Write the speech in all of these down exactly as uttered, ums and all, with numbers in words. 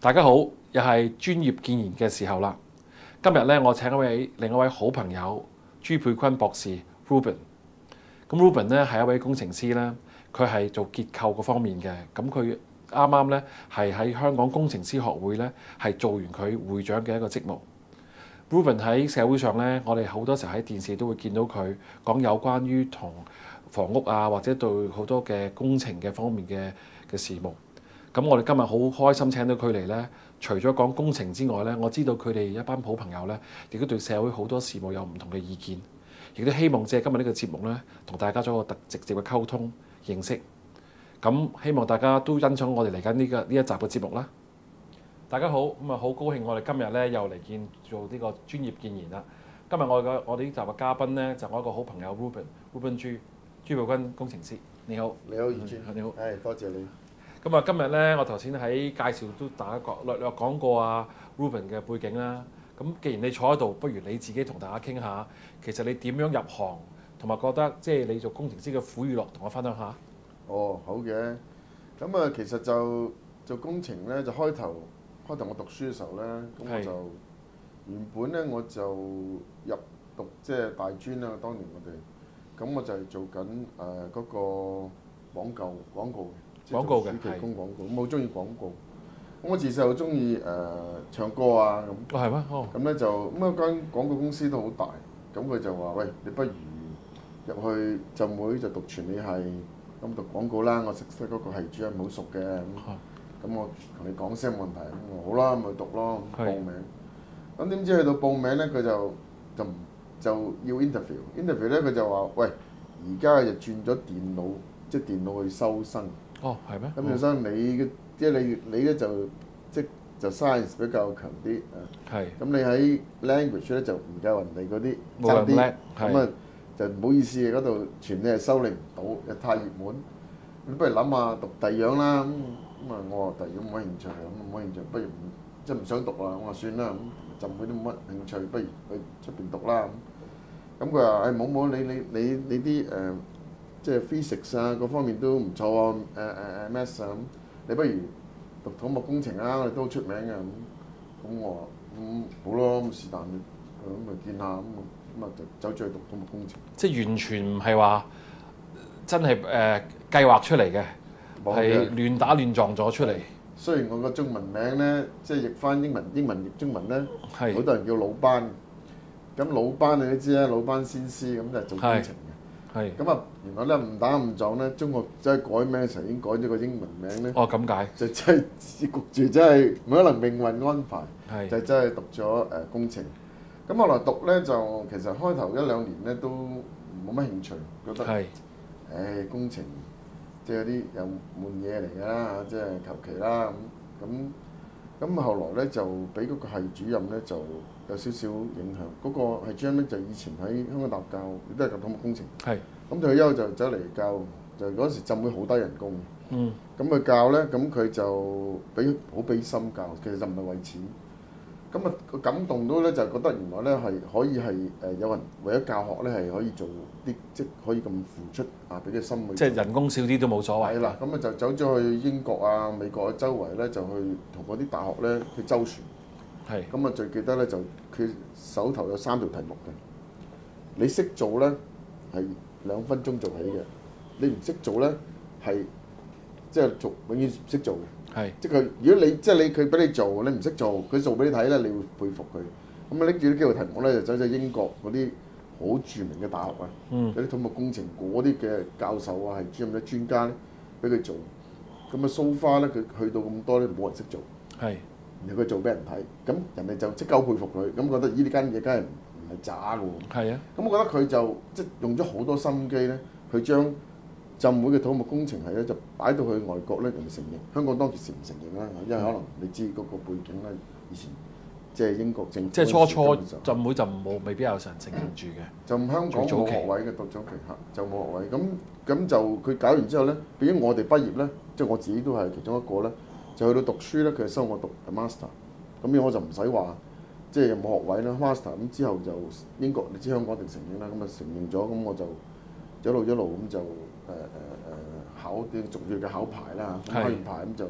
大家好，又係專業建言嘅時候啦。今日咧，我請一位另一位好朋友朱佩坤博士 Ruben。咁 Ruben 咧係一位工程師啦，佢係做結構嗰方面嘅。咁佢啱啱咧係喺香港工程師學會咧係做完佢會長嘅一個職務。Ruben 喺社會上咧，我哋好多時候喺電視都會見到佢講有關於同房屋啊，或者對好多嘅工程嘅方面嘅嘅事務。咁我哋今日好開心請到佢嚟咧，除咗講工程之外咧，我知道佢哋一班好朋友咧，亦都對社會好多事務有唔同嘅意見，亦都希望借今日呢個節目咧，同大家做一個特直接嘅溝通認識。咁希望大家都欣賞我哋嚟緊呢個呢一集嘅節目啦。大家好，咁啊好高興我哋今日咧又嚟見做呢個專業建言啦。今日我嘅我哋呢集嘅嘉賓咧就我一個好朋友 Ruben，Ruben 朱朱佩坤工程師。你好， 你好，余尊， 你好， 係多謝你。 咁啊，今日咧，我頭先喺介紹都大家講略略講過啊 Ruben 嘅背景啦。咁既然你坐喺度，不如你自己同大家傾下，其實你點樣入行，同埋覺得即係你做工程師嘅苦與樂，同我分享下。 哦，好嘅。咁啊，其實就做工程咧，就開頭開頭我讀書嘅時候咧，咁我就原本咧我就入讀即係大專啦。當年我哋咁我就係做緊誒嗰個廣告廣告嘅。 廣告嘅， 暑期工廣告，咁我好中意廣告。咁我自細好中意誒唱歌啊咁。 哦，係咩？哦。 咁咧就咁啊間廣告公司都好大，咁佢就話：喂，你不如入去浸會就讀傳理系，咁讀廣告啦。我識識嗰個系主任好熟嘅，咁咁我同你講聲冇問題。咁我好啦，咪去讀咯，報名。咁點知去到報名咧，佢就就就要 interview，interview 咧佢就話：喂，而家就轉咗電腦，即係電腦去收生。 哦，係咩？ 咁本身你嘅即係你你咧就即就 science 比較強啲啊。 係。 咁你喺 language 咧就唔夠人哋嗰啲冇咁叻， 咁啊就唔好意思嘅，嗰度全你係收你唔到，又太熱門。你不如諗下讀第二樣啦。咁咁啊，我話第二樣冇乜興趣，咁冇乜興趣，不如唔即係唔想讀啦。我話算啦，咁浸會都冇乜興趣，不如去出邊讀啦。咁佢話：誒冇冇，你你你你啲誒。即係 physics 啊，各方面都唔錯啊，誒誒誒 maths 啊，咁你不如讀土木工程啊，我哋都好出名嘅咁。咁我話咁好咯，咁是但咁咪見下咁，咁啊就走咗去讀土木工程。 即係完全唔係話真係誒計劃出嚟嘅，係亂打亂撞咗出嚟。 雖然我個中文名咧，即係譯翻英文，英文譯中文咧， 係好多人叫魯班。咁魯班你都知啦，魯班先師咁就係做工程嘅。 係咁啊，原來咧誤打誤撞咧，中學真係改名嘅時候已經改咗個英文名咧。 哦，咁解。 就真係焗住，真係唔可能命運安排。 係。 就真係讀咗誒工程。咁後來讀咧就其實開頭一兩年咧都冇乜興趣，覺得係誒工程即係有啲又悶嘢嚟㗎啦，即係求其啦咁咁。咁後來咧就俾嗰個系主任咧就有少少影響。嗰個系主任咧就以前喺香港大學教，亦都係教土木工程。 係。咁退休就走嚟教，就嗰時浸會好低人工。 嗯。咁佢教咧，咁佢就俾好俾心教，其實就唔係為錢。咁啊，個感動到咧就覺得原來咧係可以係誒有人為咗教學咧係可以做啲即可以咁付出啊，俾啲心去。即係人工少啲都冇所謂。係啦，咁啊就走咗去英國啊、美國嘅周圍咧，就去同嗰啲大學咧去周旋。係。咁啊最記得咧就佢手頭有三條題目嘅，你識做咧係兩分鐘做起嘅，你唔識做咧係。即係做永遠唔識做嘅，係即係佢。如果你即係你佢俾你做，你唔識做，佢做俾你睇咧，你會佩服佢。咁啊拎住啲幾個題目咧，就走咗英國嗰啲好著名嘅大學啊，嗯、有啲土木工程嗰啲嘅教授啊，係專任嘅專家咧，俾佢做。咁啊 so far 咧，佢去到咁多咧，冇人識做，係然後佢做俾人睇，咁人哋就即刻好佩服佢，咁覺得呢啲間嘢梗係唔係渣嘅喎。係啊，咁我覺得佢就即係用咗好多心機咧，去將浸會嘅土木工程係咧就擺到去外國咧，人哋承認。香港當時唔承認啦，因為可能你知嗰個背景咧，以前即係英國政府。即係初初浸會就冇，未必有人承認住嘅。就香港冇學位嘅，讀咗期嚇就冇學位。咁咁就佢搞完之後咧，變咗我哋畢業咧，即係我自己都係其中一個咧，就去到讀書咧，佢係收我讀 master。咁樣我就唔使話即係有冇學位啦 master。咁之後就英國你知香港一定承認啦，咁啊承認咗，咁我就一路一路咁就。誒誒誒考啲重要嘅考牌啦，考完牌咁就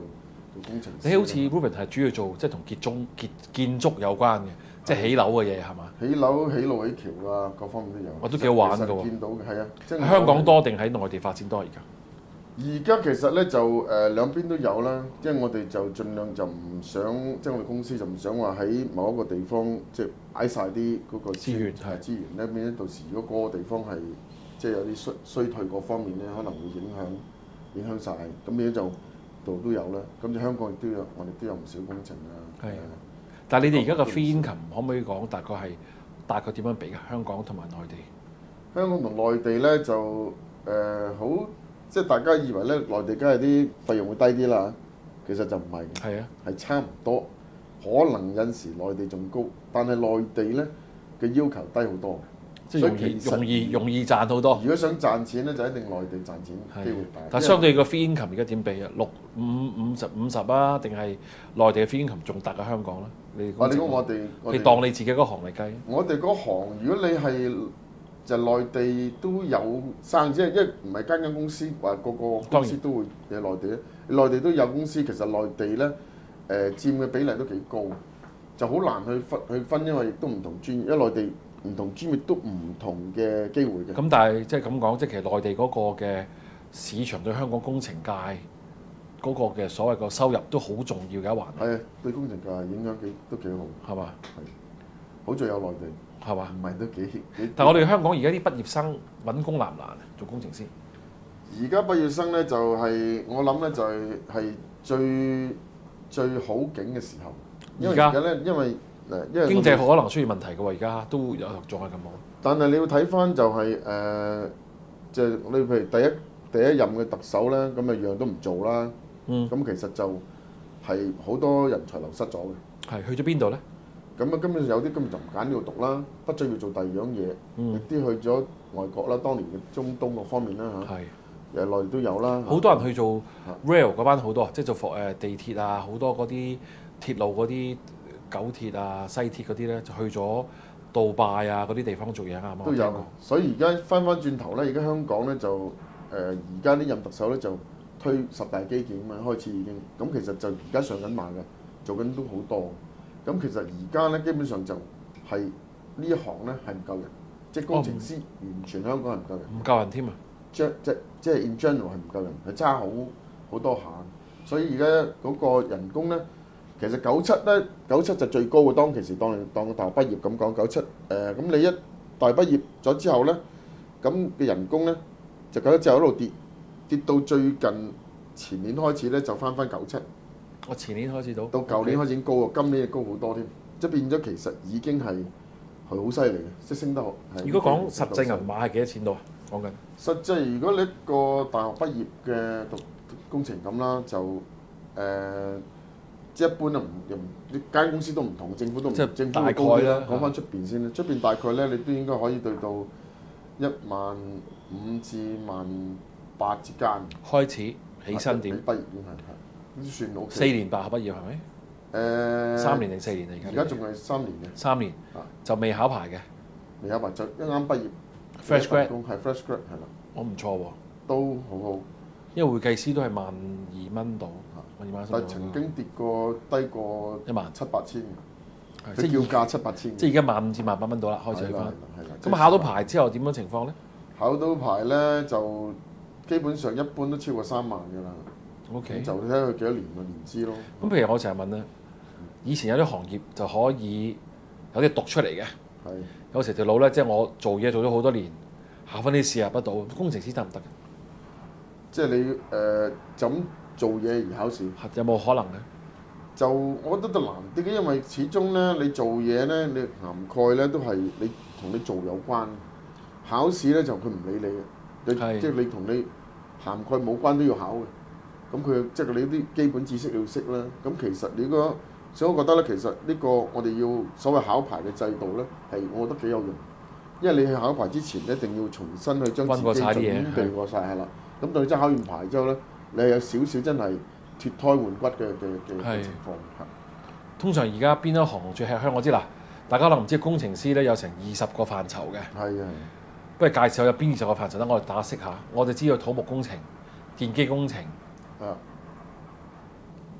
做工程師。 你好似 Ruben 係主要做即係同建中建建築有關嘅，即係起樓嘅嘢係嘛？ 起樓、起路、起橋啊，各方面都有。 我都幾好玩㗎喎。 其實見到嘅係啊，即係香港多定喺內地發展多而家？ 而家其實咧就誒、呃、兩邊都有啦，即係我哋就盡量就唔想，即係我哋公司就唔想話喺某一個地方即係擺晒啲嗰個資源係資源咧，變咗到時如果嗰個地方係即係有啲衰衰退嗰方面咧，可能會影響影響晒。咁變咗就度都有啦。咁就香港亦都有，我哋都有唔少工程啊。 係。但係你哋而家個 fee income 可唔可以講大概係大概點樣比㗎？香港同埋內地？ 香港同內地咧就誒、呃、好。即係大家以為咧，內地梗係啲費用會低啲啦，其實就唔係嘅， 係啊， 係差唔多，可能有時內地仲高，但係內地咧嘅要求低好多， 即係容易容易容易賺好多。 如果想賺錢咧，就一定內地賺錢機會大。 但係相對個 fee income而家點比啊？六五五十五十啊，定係內地嘅 fee income仲大過香港咧？你我哋講我哋， 你當你自己嗰行嚟計， 我哋嗰行如果你係。就內地都有生意，即係因為唔係間間公司話個個公司都會有內地咧。內地都有公司，其實內地咧誒、呃、佔嘅比例都幾高，就好難去分去分，因為亦都唔同專業，因為內地唔同專業都唔同嘅機會嘅。 咁但係即係咁講，即係其實內地嗰個嘅市場對香港工程界嗰個嘅所謂個收入都好重要嘅一環。 係啊，對工程界影響幾都幾好，係嘛？係，好在有內地。 係嘛？ 唔係都幾幾。 但係我哋香港而家啲畢業生揾工難唔難啊？做工程師。 而家畢業生咧就係、是、我諗咧就係、是、係最最好景嘅時候。而家咧，因為誒，因為經濟可能出現問題嘅喎，而家都有仲係咁好。 但係你要睇翻就係、是、誒，即、呃、係、就是、你譬如第一第一任嘅特首咧，咁啊樣都唔做啦。嗯。咁其實就係好多人才流失咗嘅。 係去咗邊度咧？咁啊，根本有啲根本就唔揀呢度讀啦，畢咗要做第二樣嘢，有啲、嗯、去咗外國啦，當年嘅中東各方面啦嚇，誒內地都有啦。好多人去做 rail 嗰班好多，即係做服誒地鐵啊，好多嗰啲鐵路嗰啲九鐵啊、西鐵嗰啲咧，就去咗杜拜啊嗰啲地方做嘢啊嘛。都有，所以而家翻翻轉頭咧，而家香港咧就誒而家呢任特首咧就推十大基建啊嘛，開始已經，咁其實就而家上緊馬嘅，做緊都好多。咁其實而家咧，基本上就係呢一行咧係唔夠人，即係工程師完全香港係唔夠人，唔夠人添啊！即即即係 in general 係唔夠人，係差好好多下。所以而家嗰個人工咧，其實九七咧，九七就最高嘅。當其時當你當個大學畢業咁講，九七誒咁你一大畢業咗之後咧，咁嘅人工咧就九七之後一路跌，跌到最近前年開始咧就翻翻九七。我前年開始到，到舊年開始高喎，今年亦高好多添，即係變咗其實已經係係好犀利嘅，即係升得好。如果講實際銀碼係幾多錢到啊？講緊實際，如果你一個大學畢業嘅讀工程咁啦，就誒、呃、即係一般啊，唔又唔間公司都唔同，政府都唔同，政府會高啲啦。講翻出邊先啦，出邊大概咧你都應該可以對到一萬五至萬八之間開始起薪點畢業已經係係。都算 OK。四年大學畢業係咪？誒、呃，三年定四年嚟㗎？而家仲係三年嘅。三年。啊，就未考牌嘅。未考牌就一啱畢業。Fresh grad。係 fresh grad 係啦。我唔錯喎。都好好。因為會計師都係萬二蚊到。萬二蚊。但係曾經跌過低過一萬七八千。即係要價七八千。即係而家萬五至萬八蚊到啦，開始去翻。係啦。咁考到牌之後點樣情況咧？考到牌咧就基本上一般都超過三萬㗎啦。O.K. 就睇佢幾多年嘅年資咯。咁譬如我成日問咧，以前有啲行業就可以有啲讀出嚟嘅。係。有時條路咧，即係我做嘢做咗好多年，考翻啲試入不到，工程師得唔得？即係你誒、呃、就咁做嘢而考試，有冇可能咧？就我覺得都難啲嘅，因為始終咧你做嘢咧，你涵蓋咧都係你同你做有關。考試咧就佢唔理你嘅，你即係你同你涵蓋冇關都要考嘅。咁佢即係你啲基本知識你要識啦。咁其實你個，所以我覺得咧，其實呢個我哋要所謂考牌嘅制度咧，係我覺得幾有用。因為你去考牌之前一定要重新去將自己準備過晒係啦。咁到你真係考完牌之後咧，你係有少少真係脫胎換骨嘅嘅嘅情況。係。通常而家邊一行最吃香？我知啦，大家可能唔知工程師咧有成二十個範疇嘅。係啊。不如介紹下有邊二十個範疇，等我哋打識下。我哋知道土木工程、電機工程。啊！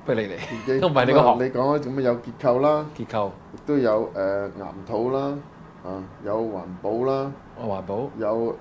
不如你嚟， 電機都唔係你個行你講啊，咁啊有結構啦， 結構、 亦都有誒、呃、岩土啦，啊有環保啦， 哦環保， 有誒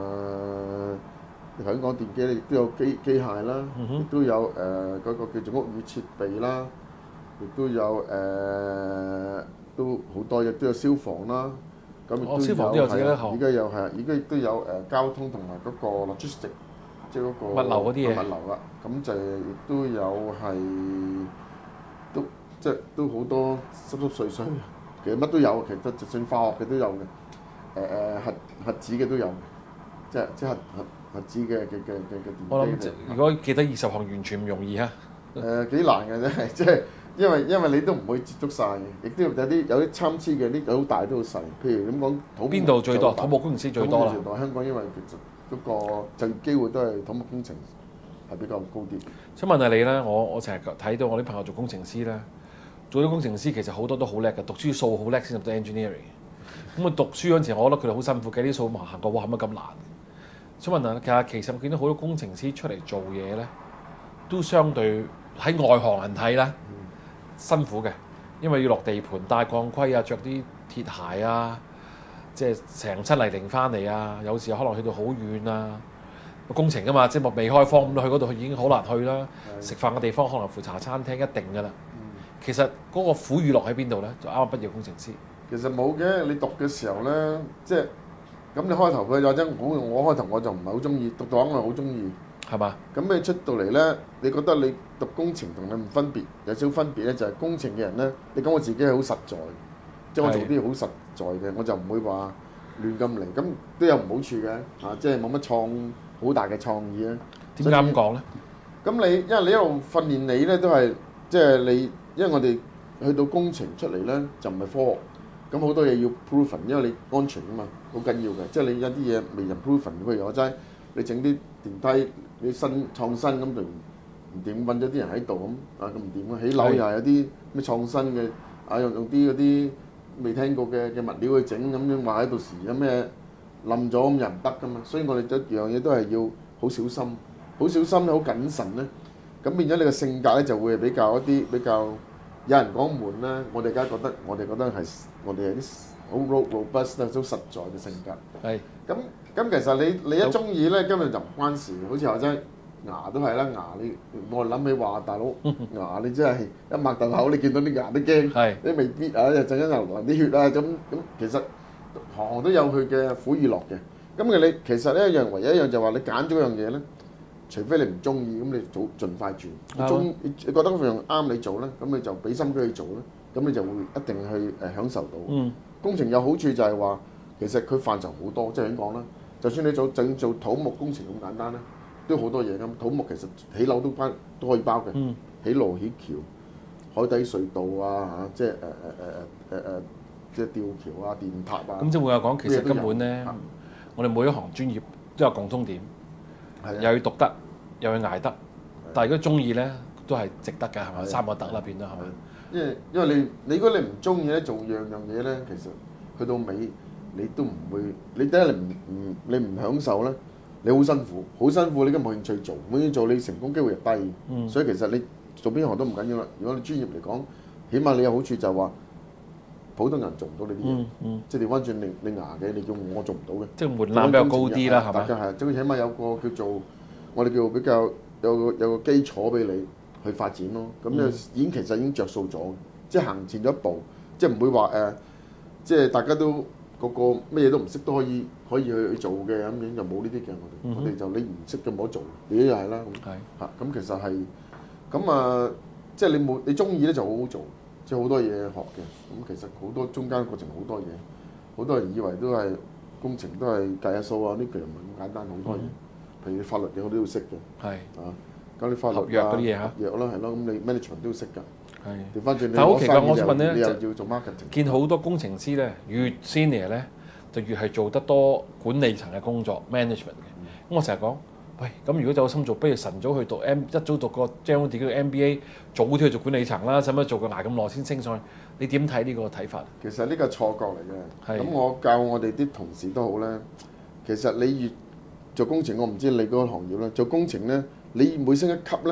頭先講電機咧，亦都有機機械啦，亦、 嗯哼都有誒嗰、呃那個叫做屋宇設備啦，亦都有誒、呃、都好多，亦都有消防啦。咁亦哦消防都有自己一行而家有係，而家亦都有誒、呃、交通同埋嗰個 logistic，即係嗰個物流嗰啲嘢物流啦。咁就亦都有係都即係都好多濕濕碎碎，其實乜都有，其實就算化學嘅都有嘅，誒、呃、誒核核子嘅都有嘅，即係即係核核核子嘅嘅嘅嘅嘅電機。 我諗如果記得二十項完全唔容易啊！ 誒幾、呃、難嘅真係，即係因為因為你都唔會接觸晒嘅，亦都有啲有啲參差嘅，啲好大都好細。譬如咁講土木邊度最多？ 大土木工程師最多啦。 土木工程師香港因為其實嗰個就業機會都係土木工程係比較高啲。 想問下你咧，我我成日睇到我啲朋友做工程師咧，做啲工程師其實好多都好叻嘅，讀書數好叻先入到 engineering。咁啊讀書嗰陣時，我覺得佢哋好辛苦，計啲數麻行過，哇係咪咁難？想問下，其實其實我見到好多工程師出嚟做嘢咧，都相對喺外行人睇咧辛苦嘅，因為要落地盤戴鋼盔啊，着啲鐵鞋啊，即係成身泥濘翻嚟啊，有時可能去到好遠啊。工程㗎嘛，即係未開荒咁去嗰度已經好難去啦。食飯嘅地方可能副茶餐廳一定㗎啦。其實嗰個苦與樂喺邊度咧？就啱啱畢業工程師。 其實冇嘅，你讀嘅時候咧，即係咁你開頭佢有陣我我開頭我就唔係好中意，讀到我好中意， 係嘛？ 咁你出到嚟咧，你覺得你讀工程同你唔分別，有少分別咧，就係工程嘅人咧，你講我自己係好實在，即係我做啲好實在嘅，我就唔會話亂咁嚟，咁都有唔好處嘅，啊，即係冇乜創好大嘅創意啊。 點解咁講咧？ 咁你因為你一路訓練你咧，都係即係你，因為我哋去到工程出嚟咧，就唔係科學。咁好多嘢要 proven，因為你安全啊嘛，好緊要嘅。即係你有啲嘢未人 proven，譬如我齋你整啲電梯，你新創新咁就唔掂，揾咗啲人喺度咁啊，咁唔掂啊！起樓又係有啲咩創新嘅啊，用用啲嗰啲未聽過嘅嘅物料去整咁樣，話喺到時有咩冧咗咁又唔得噶嘛。所以我哋一樣嘢都係要好小心，好小心好謹慎咧。咁變咗你嘅性格咧就會比較一啲比較。有人講悶啦，我哋梗係覺得，我哋覺得係我哋係啲好 robust 啦，好實在嘅性格。係。咁咁其實你你一中意咧，根本就唔關事。好似話齋牙都係啦，牙你我諗起話大佬牙你真係一擘大口，你見到啲牙都驚。係。你未必啊，又陣間又流啲血啊，咁咁其實行行都有佢嘅苦與樂嘅。咁嘅你其實呢一樣唯一一樣就係話你揀咗一樣嘢咧。除非你唔中意，咁你早盡快轉。你中你你覺得嗰樣啱你做咧，咁你就俾心機去做咧，咁你就會一定去誒享受到。嗯、工程有好處就係話，其實佢範疇好多，即係點講咧？就算你做整做土木工程咁簡單咧，都好多嘢咁。土木其實起樓都包都可以包嘅，嗯、起路起橋、海底隧道啊嚇，即係誒誒誒誒誒誒，即係吊橋啊、電塔啊。咁即係會有講，其實根本咧，我哋每一行專業都有共通點。又要讀得，又要捱得，但係如果中意咧，都係值得嘅，係咪？三個得啦，變咗係咪？ 因為因為你你如果你唔中意咧，做樣樣嘢咧，其實去到尾你都唔會，你第一你唔唔你唔享受咧，你好辛苦，好辛苦，你都冇興趣做，冇興趣做，你成功機會又低。嗯、所以其實你做邊行都唔緊要啦。如果你專業嚟講，起碼你有好處就係話，普通人做唔到你啲嘢，嗯嗯、即係調翻轉你你牙嘅，你叫我做唔到嘅。即係門檻比較高啲啦，係嘛？大家係，即係起碼有個叫做我哋叫比較有個有個基礎俾你去發展咯。咁就已經其實已經着數咗，即係行前咗一步，即係唔會話誒、呃，即係大家都個個咩嘢都唔識都可以可以去去做嘅咁樣，就冇呢啲嘅我哋。嗯、哼我哋就你唔識就冇得做，你又係啦。係嚇，咁其實係咁啊，即係你冇你中意咧就好好做。即係好多嘢學嘅，咁其實好多中間過程好多嘢，好多人以為都係工程都係計下數啊，呢個又唔係咁簡單，好多嘢。嗯、譬如法律嘅我都要識嘅，係啊，咁你法律啊、合約嗰啲嘢嚇，合約啦係咯，咁你 management 都要識㗎。係。調翻轉你攞生意我想問你又要做 marketing。見好多工程師咧，越 senior 咧就越係做得多管理層嘅工作 management 嘅。咁、嗯、我成日講。喂，咁如果有心做，不如晨早去讀 M， 一早讀個 General Degree 嘅 M B A， 早啲去做管理層啦，使乜做個捱咁耐先升上去？你點睇呢個睇法？其實呢個錯覺嚟嘅。咁我教我哋啲同事都好咧。其實你越做工程，我唔知你嗰個行業咧，做工程咧，你每升一級咧，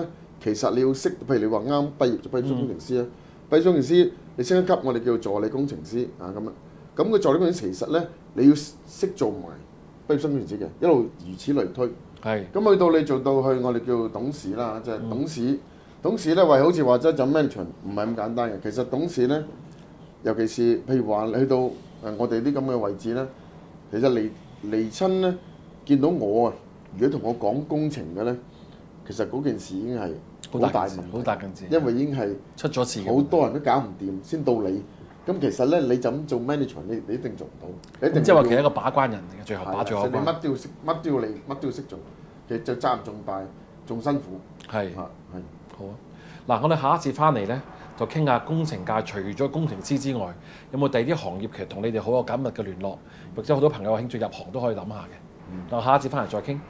其實你要識，譬如你話啱畢業做畢業工程師啊，畢業工程師你升一級，我哋叫做助理工程師啊咁樣。咁個助理工程師其實咧，你要識做埋畢業生工程師嘅，一路如此類推。 係。 咁去到你做到去我哋叫董事啦，即係董事。董事咧，為好似話齋就 management 唔係咁簡單嘅。其實董事咧，尤其是譬如話去到誒我哋啲咁嘅位置咧，其實離離親咧見到我啊，如果同我講工程嘅咧，其實嗰件事已經係好大問題， 好大件事， 因為已經係出咗事， 好多人都搞唔掂，先到你。咁其實咧，你就咁做 management，你你一定做唔到。你一定即係話其實一個把關人嚟嘅，最後把住我關。 你乜都要識，乜都要你，乜都要識做。其實就責任仲大，仲辛苦。 係係係。 好啊！嗱，我哋下一次翻嚟咧，就傾下工程界除咗工程師之外，有冇第二啲行業其實同你哋好有緊密嘅聯絡，或者好多朋友有興趣入行都可以諗下嘅。嗱、嗯，下一次翻嚟再傾。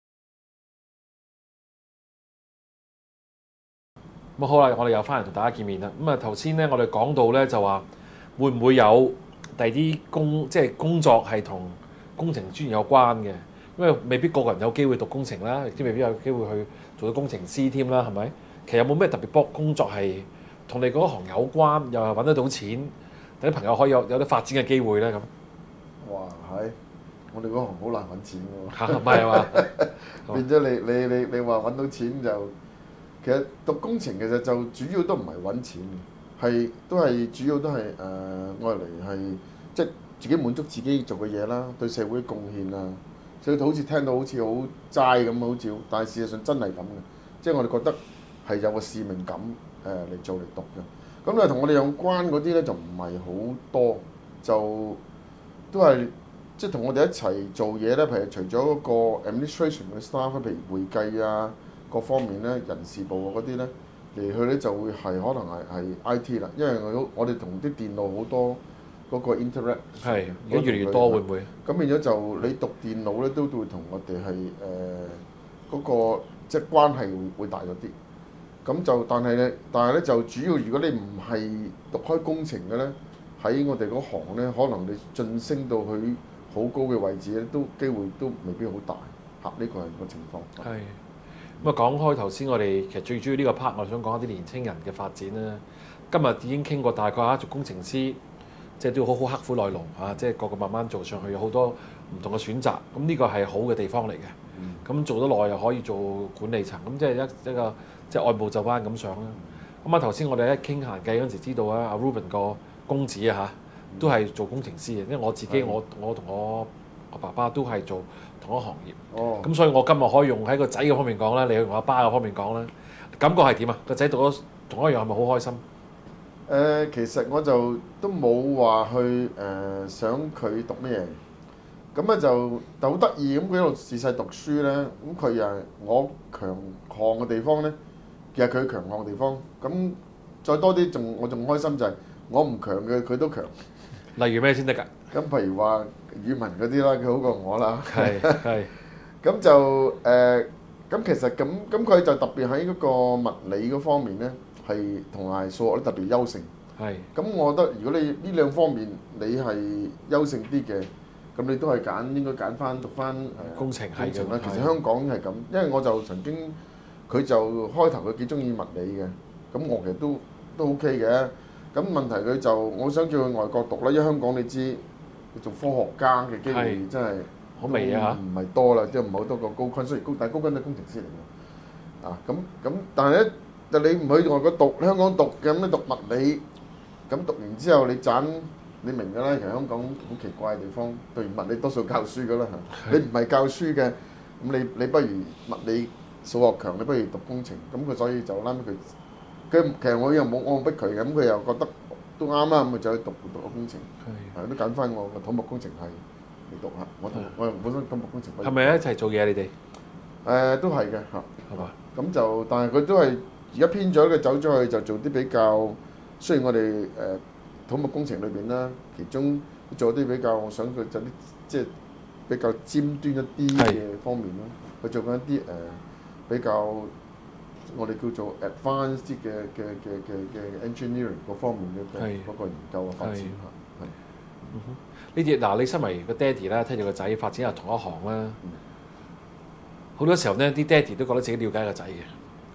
咁好啦，我哋又翻嚟同大家見面啦。咁啊頭先咧，我哋講到咧就話會唔會有第二啲工即係工作係同工程專業有關嘅？因為未必個個人有機會讀工程啦，亦都未必有機會去做到工程師添啦，係咪？其實有冇咩特別幫工作係同你嗰行有關，又係揾得到錢，等啲朋友可以有有啲發展嘅機會咧咁？ 哇，係！我哋嗰行好難揾錢㗎喎。 嚇，唔係嘛？ 變咗你你你你話揾到錢就，其實讀工程其實就主要都唔係揾錢，係都係主要都係誒愛嚟係即係自己滿足自己做嘅嘢啦，對社會貢獻啊。所以好似聽到好似好齋咁，好似，但係事實上真係咁嘅，即係我哋覺得係有個使命感誒嚟做嚟讀嘅。咁咧同我哋有關嗰啲咧就唔係好多，就都係即係同我哋一齊做嘢咧。譬如除咗嗰個 administration 嘅 staff，譬如會計啊各方面咧，人事部嗰啲咧嚟去咧就會係可能係係 I T 啦，因為我我哋同啲電腦好多。嗰個 interact 係而家越嚟越多，會唔會？ 咁變咗就你讀電腦咧，都會同我哋係誒嗰個即係關係會會大咗啲。咁就但係咧，但係咧就主要如果你唔係讀開工程嘅咧，喺我哋嗰行咧，可能你晉升到去好高嘅位置咧，都機會都未必好大。嚇，呢個係個情況。 係。咁啊，講開頭先，我哋其實最主要呢個 part，我想講一啲年青人嘅發展啦。今日已經傾過大概嚇做工程師。即係都要好好刻苦耐勞嚇，即係個個慢慢做上去，有好多唔同嘅選擇。咁呢個係好嘅地方嚟嘅。咁、嗯、做得耐又可以做管理層，咁即係一一個即係按部就班咁上啦。咁啊頭先我哋一傾閒偈嗰陣時，知道啊阿 Ruben 個公子啊嚇，都係做工程師嘅。因為我自己、嗯、我我同我我爸爸都係做同一行業。哦。咁所以我今日可以用喺個仔嘅方面講啦，你去用阿爸嘅方面講啦。感覺係點啊？個仔讀咗同一樣係咪好開心？ 誒、呃，其實我就都冇話去誒、呃、想佢讀咩嘢，咁咧就就好得意咁，佢一路自細讀書咧，咁佢又係我強項嘅地方咧，其實佢強項嘅地方，咁再多啲仲我仲開心就係我唔強嘅佢都強。 例如咩先得㗎？ 咁譬如話語文嗰啲啦，佢好過我啦。 係係。 咁就誒，咁、呃、其實咁咁佢就特別喺嗰個物理嗰方面咧。係同埋數學都特別優勝。係。咁我覺得如果你呢兩方面你係優勝啲嘅，咁你都係揀應該揀翻讀翻工程係嘅啦。 其實香港係咁，因為我就曾經佢就開頭佢幾中意物理嘅，咁我其實都都 OK 嘅。咁問題佢就我想叫佢外國讀啦，因為香港你知做科學家嘅機會真係好微啊嚇， 唔係多啦，即係唔係好多個高錕，雖然高但係高錕都係工程師嚟嘅。啊，咁咁但係咧。就你唔去外國讀，香港讀嘅咁你讀物理，咁讀完之後你揀，你明㗎啦。其實香港好奇怪嘅地方，讀完物理多數教書㗎啦嚇。你唔係教書嘅，咁你你不如物理數學強，你不如讀工程。咁佢所以就拉佢，佢其實我又冇我逼佢嘅，咁佢又覺得都啱啦，咁咪就去讀讀個工程。係，係都揀翻我個土木工程系嚟讀下。我我本身土木工程。 係咪一齊做嘢你哋？ 誒，都係嘅嚇。 係嘛？ 咁就但係佢都係。而家偏咗，佢走咗去就做啲比較，雖然我哋誒、呃、土木工程裏邊啦，其中做啲比較，我想佢就啲即係比較尖端一啲嘅方面咯。佢做緊一啲誒、呃、比較我哋叫做 advanced 啲嘅嘅嘅嘅嘅 engineering 嗰方面嘅嗰個研究嘅發展嚇。係。 嗯哼。呢啲嗱，你身為個爹哋啦，睇住個仔發展係同一行啦。好、嗯、多時候咧，啲爹哋都覺得自己了解個仔嘅。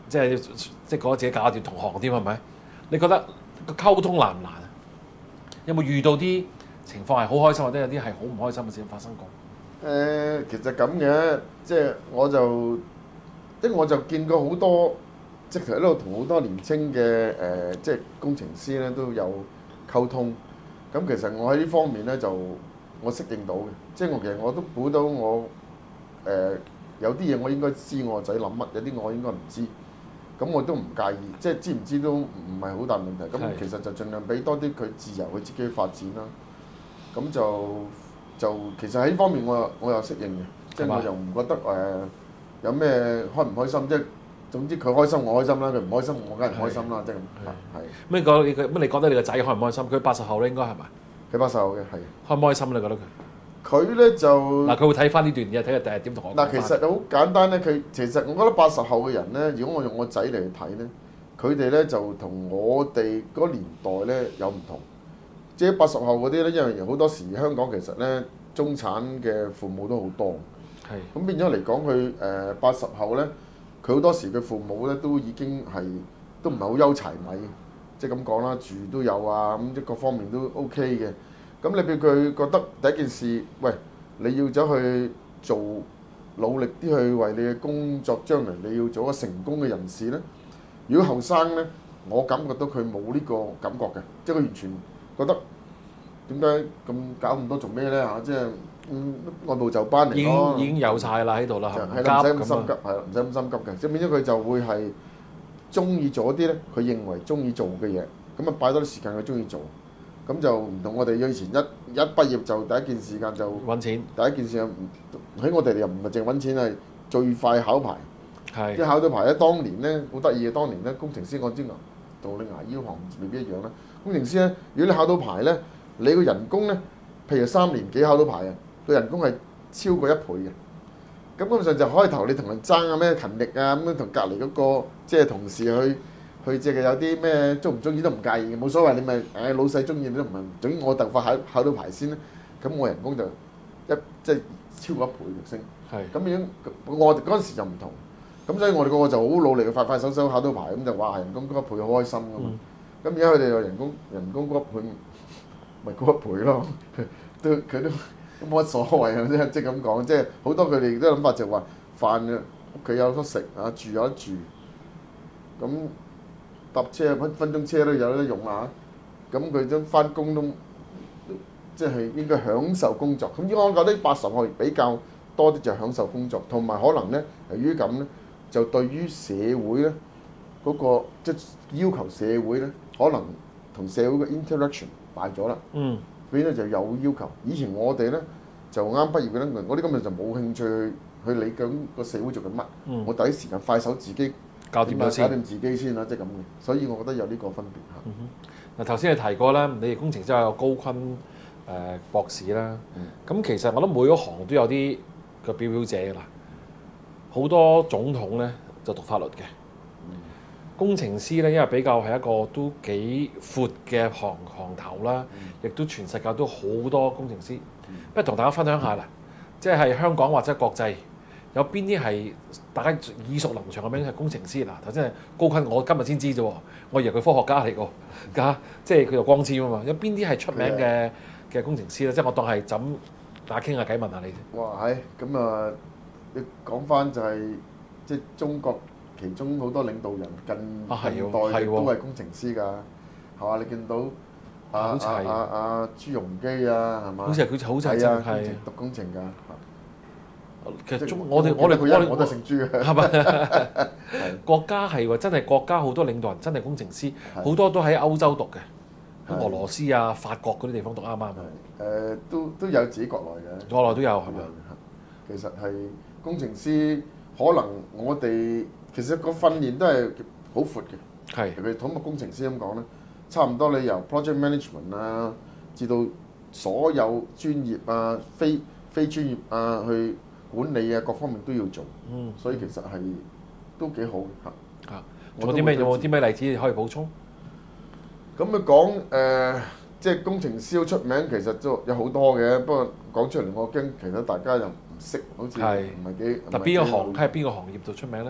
即係即係覺得自己搞掂同行添係咪？你覺得個溝通難唔難啊？有冇遇到啲情況係好開心，或者有啲係好唔開心嘅事發生過？ 誒、呃，其實咁嘅，即係我就即係我就見過好多，即係喺度同好多年青嘅誒、呃，即係工程師咧都有溝通。咁其實我喺呢方面咧就我適應到嘅，即係我其實我都估到我誒、呃、有啲嘢我應該知我仔諗乜，有啲我應該唔知。咁我都唔介意，即係知唔知都唔係好大問題。咁其實就盡量俾多啲佢自由，佢自己去發展啦。咁就就其實喺呢方面我又我又適應嘅，即係我又唔覺得誒、呃、有咩開唔開心，即係總之佢開心我開心啦，佢唔開心我梗係唔開心啦，即係咁。係。 乜你覺得你乜你覺得你個仔開唔開心？佢八十後咧應該係咪？ 佢八十後嘅係。 開唔開心你覺得佢？ 佢咧就嗱，佢會睇翻呢段嘢，睇下第日點同我講。 嗱，其實好簡單咧，佢其實我覺得八十後嘅人咧，如果我用我仔嚟睇咧，佢哋咧就同我哋嗰年代咧有唔同。即係八十後嗰啲咧，因為好多時香港其實咧中產嘅父母都好多。係。咁變咗嚟講，佢誒八十後咧，佢好多時嘅父母咧都已經係都唔係好憂柴米，即係咁講啦，住都有啊，咁即各方面都 OK 嘅。咁你俾佢覺得第一件事，喂，你要走去做努力啲去為你嘅工作將來你要做一個成功嘅人士咧。如果後生咧，我感覺到佢冇呢個感覺嘅，即係佢完全覺得點解咁搞咁多做咩咧嚇？即係嗯按部就班嚟咯。 已經已經有晒啦喺度啦， 係啦，唔使咁心急，係啦，唔使咁心急嘅。即係變咗佢就會係中意做一啲咧，佢認為中意做嘅嘢，咁啊擺多啲時間佢中意做。咁就唔同我哋以前一一畢業就第一件時間就揾錢。 第一件事喺我哋又唔係淨係揾錢，係最快考牌。係。即係考到牌咧，當年咧好得意嘅，當年咧工程師我知啊，同你牙醫行未必一樣啦。工程師咧，如果你考到牌咧，你個人工咧，譬如三年幾考到牌啊，個人工係超過一倍嘅。咁基本上就開頭你同人爭啊咩勤力啊咁樣，同隔離嗰個即係同事去。佢即係有啲咩中唔中意都唔介意嘅，冇所謂，你咪誒老細中意你都唔問。總之我突發考考到牌先咧，咁我人工就一即係超過一倍嘅升。係。咁樣我哋嗰陣時就唔同，咁所以我哋個個就好努力，快快手手考到牌，咁就話人工高一倍好開心噶嘛。咁而家佢哋又人工人工高一倍，咪高一倍咯。都佢都都冇乜所謂啊！即係即係咁講，即係好多佢哋都諗法就話飯啊屋企有得食啊，住有得住，咁。搭車分分鐘車都有得用啊！咁佢都翻工都即係應該享受工作。咁依我覺得八十後比較多啲就係享受工作，同埋可能咧由於咁咧，就對於社會咧嗰個即係要求社會咧，可能同社會嘅 interaction 大咗啦。嗯，所以咧就有要求。以前我哋咧就啱畢業嘅咧，我啲根本就冇興趣去理緊個社會做緊乜。嗯，我第一時間快手自己。搞掂咗先，搞掂自己先啦，即係咁嘅，所以我覺得有呢個分別嚇。嗯哼，嗱頭先你提過啦，你哋工程師有個高錕誒、呃、博士啦，咁、嗯、其實我諗每個行都有啲個表表者㗎啦，好多總統咧就讀法律嘅，嗯、工程師咧因為比較係一個都幾闊嘅行行頭啦，亦、嗯、都全世界都好多工程師，嗯、不如同大家分享下啦，即係香港或者國際。有邊啲係大家耳熟能詳嘅名係工程師？嗱，頭先係高錕，我今日先知啫喎，我以為佢科學家嚟個，㗎，即係佢做光纖啊嘛。有邊啲係出名嘅嘅工程師咧？即係我當係怎大家傾下偈問下你先。哇，係咁啊！你講翻就係即係中國其中好多領導人近近代都係工程師㗎，係嘛？你見到啊啊啊啊朱鎔基啊，係嘛？好似係佢好似係係讀工程㗎。其實中我哋我哋我哋我都姓朱嘅，係咪？國家係喎，真係國家好多領導人真係工程師，好多都喺歐洲讀嘅，俄羅斯啊、法國嗰啲地方讀啱啱。誒，都都有自己國內嘅，國內都有係咪？其實係工程師，可能我哋其實個訓練都係好闊嘅。係，譬如土木工程師咁講咧，差唔多你由 project management 啊，至到所有專業啊、非非專業啊去。管理啊，各方面都要做，嗯，所以其實係都幾好嘅嚇。嚇，仲有啲咩？有冇啲咩例子可以補充？咁啊講誒，即係工程師好出名，其實都有好多嘅。不過講出嚟，我驚其實大家又唔識，好似唔係幾。但邊個行喺邊個行業度出名咧？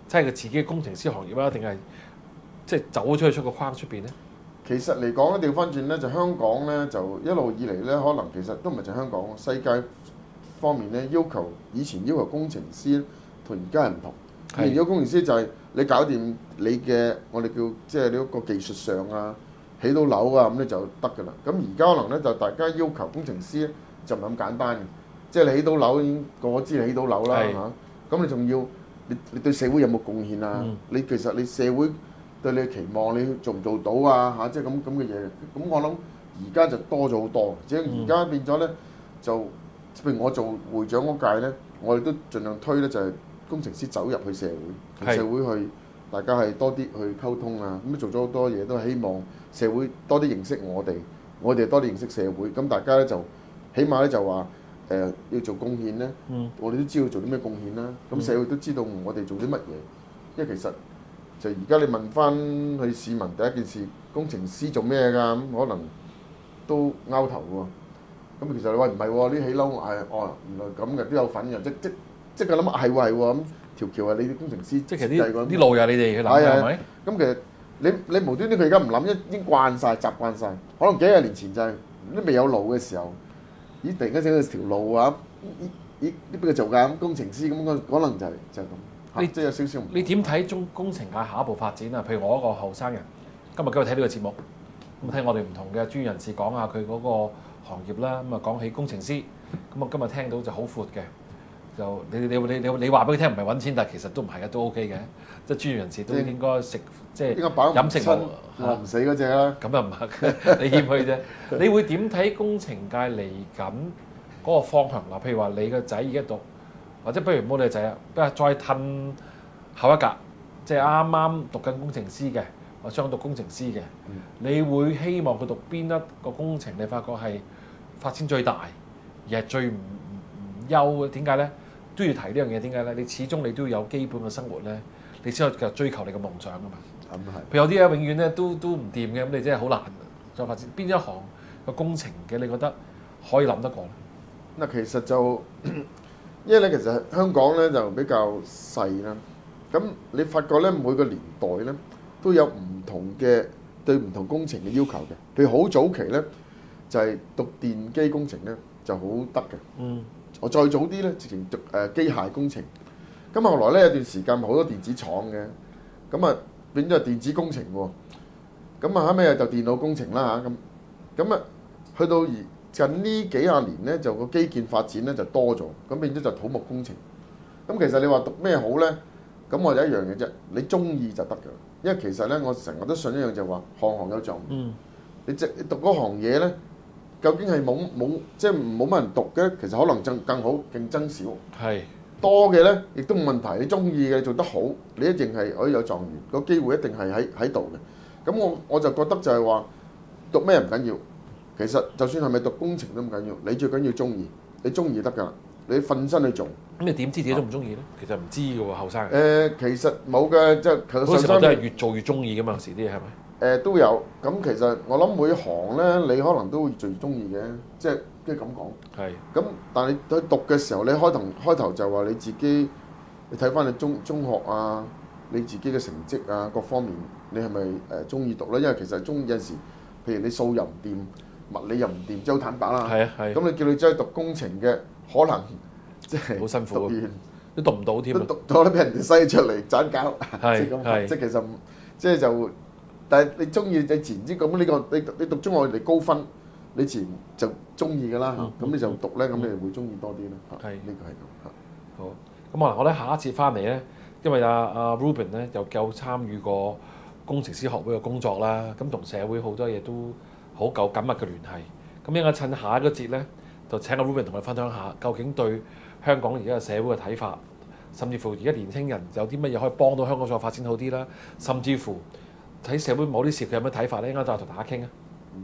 即係佢自己嘅工程師行業啊，定係即係走咗出去出個框出邊咧？ 其實嚟講咧，調翻轉咧，就香港咧就一路以嚟咧，可能其實都唔係就香港，世界方面咧要求以前要求工程師同而家係唔同。 係而家工程師就係你搞掂你嘅我哋叫即係你嗰個技術上啊，起到樓啊咁咧就得㗎啦。咁而家可能咧就大家要求工程師咧就唔係咁簡單嘅，即係你起到樓已經個個知你起到樓啦係嚇。咁你仲要你你對社會有冇貢獻啊？ 嗯你其實你社會對你嘅期望，你做唔做到啊？嚇，即係咁咁嘅嘢。咁我諗而家就多咗好多，即係而家變咗咧就，譬如我做會長嗰屆咧，我哋都盡量推咧就係工程師走入去社會，同係社會去大家係多啲去溝通啊。咁做咗好多嘢，都係希望社會多啲認識我哋，我哋多啲認識社會。咁大家咧就起碼咧就話誒、呃、要做貢獻咧， 嗯我哋都知道做啲咩貢獻啦。咁社會都知道我哋做啲乜嘢，因為其實。就而家你問翻去市民第一件事，工程師做咩㗎？咁可能都拗頭喎。咁其實你話唔係喎，啲起樓係哦，原來咁嘅都有份嘅，即即即係諗係喎係喎咁條橋係你啲工程師即係其實設計㗎啲啲路又係你哋去諗嘅係咪？ 咁其實你你無端端佢而家唔諗，已經慣晒、習慣晒。可能幾廿年前就係都未有路嘅時候，咦突然間整咗條路啊！咦咦呢邊佢做㗎咁工程師咁可能就係就係咁。 你即係有少少唔同。 你點睇中工程界下一步發展啊？譬如我一個後生人，今日今日睇呢個節目，咁聽我哋唔同嘅專業人士講下佢嗰個行業啦。咁啊講起工程師，咁我今日聽到就好闊嘅。就你你你你你話俾佢聽唔係揾錢，但係其實都唔係嘅，都 OK 嘅。即係專業人士都應該食即係飲食餓唔死嗰只啦。 咁又唔係，你謙虛啫。你會點睇工程界嚟緊嗰個方向嗱？譬如話你個仔而家讀。或者不如唔好你個仔啊，不如再褪後一格，即係啱啱讀緊工程師嘅，或者想讀工程師嘅， 嗯、 你會希望佢讀邊一個工程？你發覺係發展最大，而係最唔唔優嘅？點解咧？都要提呢樣嘢，點解咧？你始終你都要有基本嘅生活咧，你先可以繼續追求你嘅夢想㗎嘛。 咁係、嗯。 譬如有啲嘢永遠咧都都唔掂嘅，咁你真係好難再發展。邊一行嘅工程嘅你覺得可以諗得過咧？ 嗱，其實就〜因為咧，其實香港咧就比較細啦。咁你發覺咧，每個年代咧都有唔同嘅對唔同工程嘅要求嘅。譬如好早期咧，就係、是、讀電機工程咧就好得嘅。嗯。我再早啲咧，直情讀誒機械工程。咁後來咧有段時間好多電子廠嘅，咁啊變咗係電子工程喎。咁啊後尾就電腦工程啦嚇咁。咁啊去到而近呢幾廿年咧，就個基建發展咧就多咗，咁變咗就土木工程。咁其實你話讀咩好咧？咁我就一樣嘅啫，你中意就得㗎。因為其實咧，我成日都信一樣就話，行行有狀元。嗯。你即你讀嗰行嘢咧，究竟係冇冇即係冇乜人讀嘅？其實可能更更好，競爭少。係。多嘅咧，亦都冇問題。你中意嘅做得好，你一定係可以有狀元，個機會一定係喺喺度嘅。咁我我就覺得就係話，讀咩唔緊要。其實就算係咪讀工程都唔緊要，你最緊要中意，你中意就得㗎啦，你瞓身去做。咁你點知自己中唔中意咧？其實唔知㗎喎，後生人。 誒、呃，其實冇嘅，即係其實嗰時候都係越做越中意㗎嘛，有時啲嘢係咪？誒、 呃、都有，咁其實我諗每行咧，你可能都會最中意嘅，即係即係咁講。係。咁但係你喺讀嘅時候，你開頭開頭就話你自己，你睇翻你中中學啊，你自己嘅成績啊各方面，你係咪誒中意讀咧？因為其實中有陣時，譬如你數又唔掂。物理又唔掂，即係好坦白啦。係啊係。咁你叫你真係讀工程嘅，可能即係好辛苦。讀完都讀唔到添。都讀咗都俾人哋篩出嚟盞搞。係係。即係其實即係就，但係你中意你自然之咁呢個你你讀中學嚟高分，你自然就中意㗎啦嚇。咁你就讀咧，咁你會中意多啲啦。係呢個係咁嚇。好。咁啊，我咧下一節翻嚟咧，因為阿阿 Ruben 咧又夠參與過工程師學會嘅工作啦，咁同社會好多嘢都好夠緊密嘅聯繫，咁應該趁下一個節咧，就請阿 Ruben 同我哋分享下，究竟對香港而家嘅社會嘅睇法，甚至乎而家年輕人有啲乜嘢可以幫到香港再發展好啲啦，甚至乎睇社會某啲事佢有咩睇法咧，應該再同大家傾啊。嗯、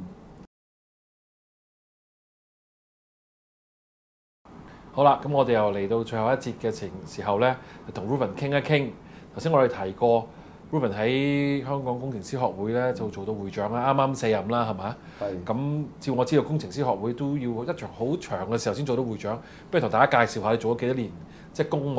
好啦，咁我哋又嚟到最後一節嘅情時候咧，同 Ruben 傾一傾。頭先我哋提過。Ruben 喺香港工程師學會咧就做到會長啦，啱啱卸任啦，係嘛？係。咁照我知道，工程師學會都要一場好長嘅時候先做到會長。不如同大家介紹下你做咗幾多年，即係公務，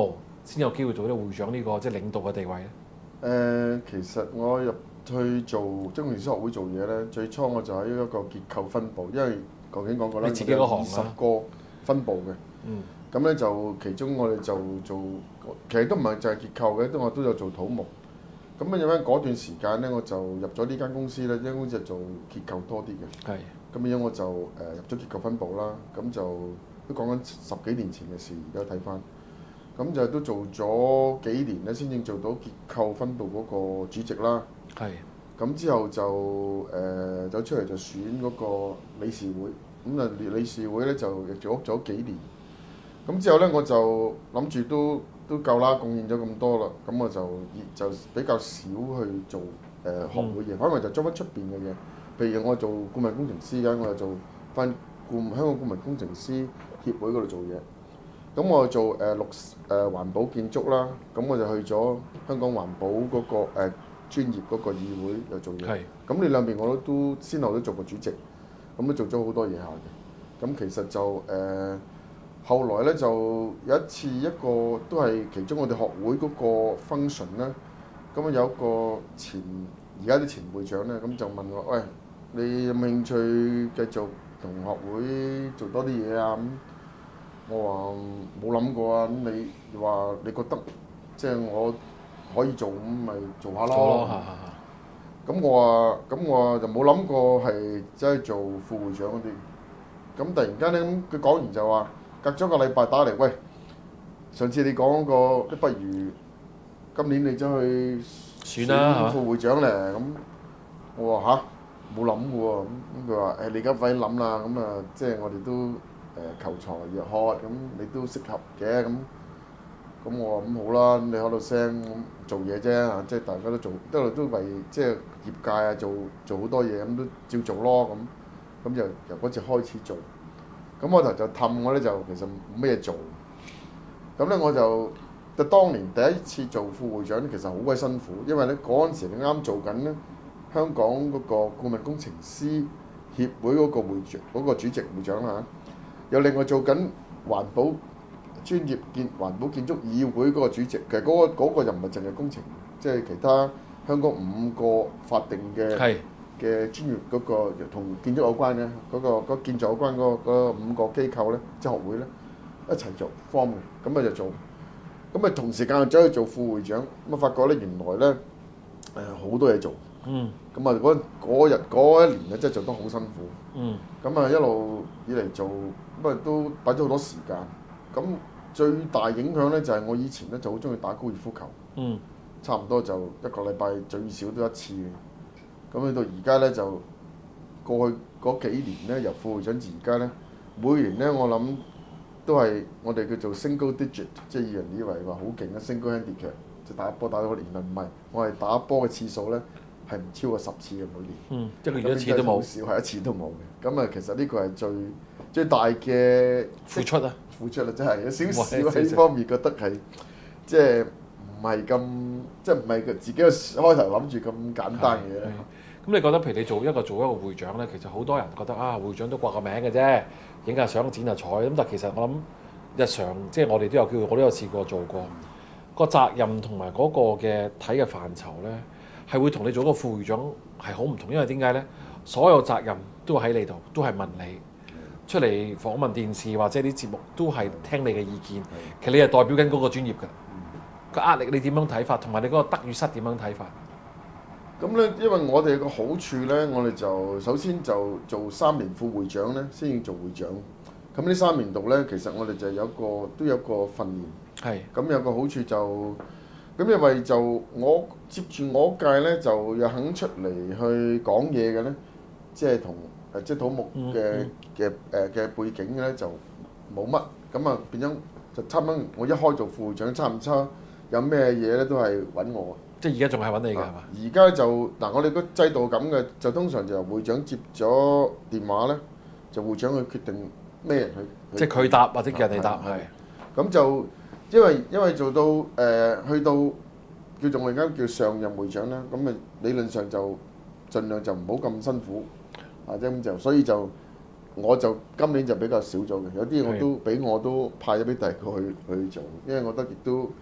先有機會做到會長呢個即係領導嘅地位咧？ 誒，其實我入去做職工程師學會做嘢咧，最初我就喺一個結構分部，因為頭先講過啦， 你自己嗰行啊二十個分部嘅。 嗯。 咁咧就其中我哋就做，其實都唔係就係結構嘅，都我都有做土木。咁啊，因為嗰段時間咧，我就入咗呢間公司咧，呢間公司就做結構多啲嘅。 係。 咁樣我就誒入咗結構分部啦。咁就都講緊十幾年前嘅事，而家睇翻。咁就都做咗幾年咧，先至做到結構分部嗰個主席啦。 係。 咁之後就誒走出嚟就選嗰個理事會。咁啊理事會咧就做咗幾年。咁之後咧我就諗住都都夠啦，貢獻咗咁多啦，咁我就就比較少去做誒、呃、學會嘢，反為就做翻出邊嘅嘢。譬如我做顧問工程師嘅，我就做翻顧香港顧問工程師協會嗰度做嘢。咁我做誒綠誒環保建築啦，咁我就去咗香港環保嗰、那個誒、呃、專業嗰個議會又做嘢。係。咁呢兩邊我都都先後都做過主席，咁都做咗好多嘢下嘅。咁其實就誒。呃後來咧就有一次一個都係其中我哋學會嗰個 function 咧，咁啊有一個前而家啲前會長咧，咁就問我：喂，你有冇興趣繼續同學會做多啲嘢啊？咁我話冇諗過啊。咁你話你覺得即係我可以做，咁咪做下咯。咁我話咁我就冇諗過係即係做副會長嗰啲。咁突然間咧，咁佢講完就話。隔咗個禮拜打嚟，喂！上次你講嗰個，不如今年你走去選副會長咧，咁我話吓，冇諗嘅喎，咁咁佢話誒你而家快啲諗啦，咁啊即係我哋都誒求才若渴，咁你都適合嘅，咁咁我話咁好啦，咁你喺度聲咁做嘢啫嚇，即係大家都做，一路都為即係業界啊做做好多嘢，咁都照做咯，咁咁就由嗰次開始做。咁我頭就氹我咧，就其實冇咩做。咁咧我就就當年第一次做副會長，其實好鬼辛苦，因為咧嗰陣時你啱做緊咧香港嗰個顧問工程師協會嗰個會長嗰、嗰個主席會長啦，又另外做緊環保專業建環保建築議會嗰個主席。其實嗰、嗰個嗰個又唔係淨係工程，即係其他香港五個法定嘅嘅專業嗰個同建築有關嘅嗰個嗰建築有關嗰嗰五個機構咧，即係學會咧一齊做 form 嘅，咁啊就做，咁啊同時間走去做副會長，咁啊發覺咧原來咧誒好多嘢做，嗯，咁啊嗰嗰日嗰一年咧真係做得好辛苦，嗯，咁啊一路以嚟做，咁啊都擺咗好多時間，咁最大影響咧就係我以前咧就好中意打高爾夫球，嗯，差唔多就一個禮拜最少都一次嘅。咁去到而家咧就過去嗰幾年咧，由副會長至而家咧，每年咧我諗都係我哋叫做 single digit，即係有人以為話好勁嘅 single handicap，即係打波打到年齡唔係，我係打波嘅次數咧係唔超過十次嘅每年。嗯，一個月一次都冇。少係一次都冇嘅。咁啊，其實呢個係最最大嘅付出啊！ 付出啦，真係有少少喺呢方面覺得係即係唔係咁，即係唔係自己開頭諗住咁簡單嘅嘢。 咁你覺得譬如你做一個做一個會長咧，其實好多人覺得啊，會長都掛個名嘅啫，影下相剪下彩。咁但係其實我諗日常即係我哋都有機會，我都有試過做過。個責任同埋嗰個嘅睇嘅範疇咧，係會同你做一個副會長係好唔同。因為點解咧？所有責任都喺你度，都係問你出嚟訪問電視或者啲節目，都係聽你嘅意見。其實你係代表緊嗰個專業㗎。個壓力你點樣睇法？同埋你嗰個得與失點樣睇法？ 咁咧，因為我哋個好處咧，我哋就首先就做三年副會長咧，先至做會長。咁呢三年度咧，其實我哋就有一個都有一個訓練。係。咁有個好處就，咁因為就我接住我屆咧，就又肯出嚟去講嘢嘅咧，即係同誒即係土木嘅嘅誒嘅背景咧就冇乜。咁啊變咗就差唔多，我一開做副會長，差唔多有咩嘢咧都係揾我。 即係而家仲係揾你㗎係嘛？ 而家就嗱，我哋個制度咁嘅，就通常就由會長接咗電話咧，就會長去決定咩人去。 即係佢答或者叫人哋答係。 咁就因為因為做到誒、呃、去到叫做我而家叫上任會長啦，咁咪理論上就盡量就唔好咁辛苦，或者咁就所以就我就今年就比較少咗嘅，有啲我都俾我都派咗俾第二個去去做，因為我覺得亦都。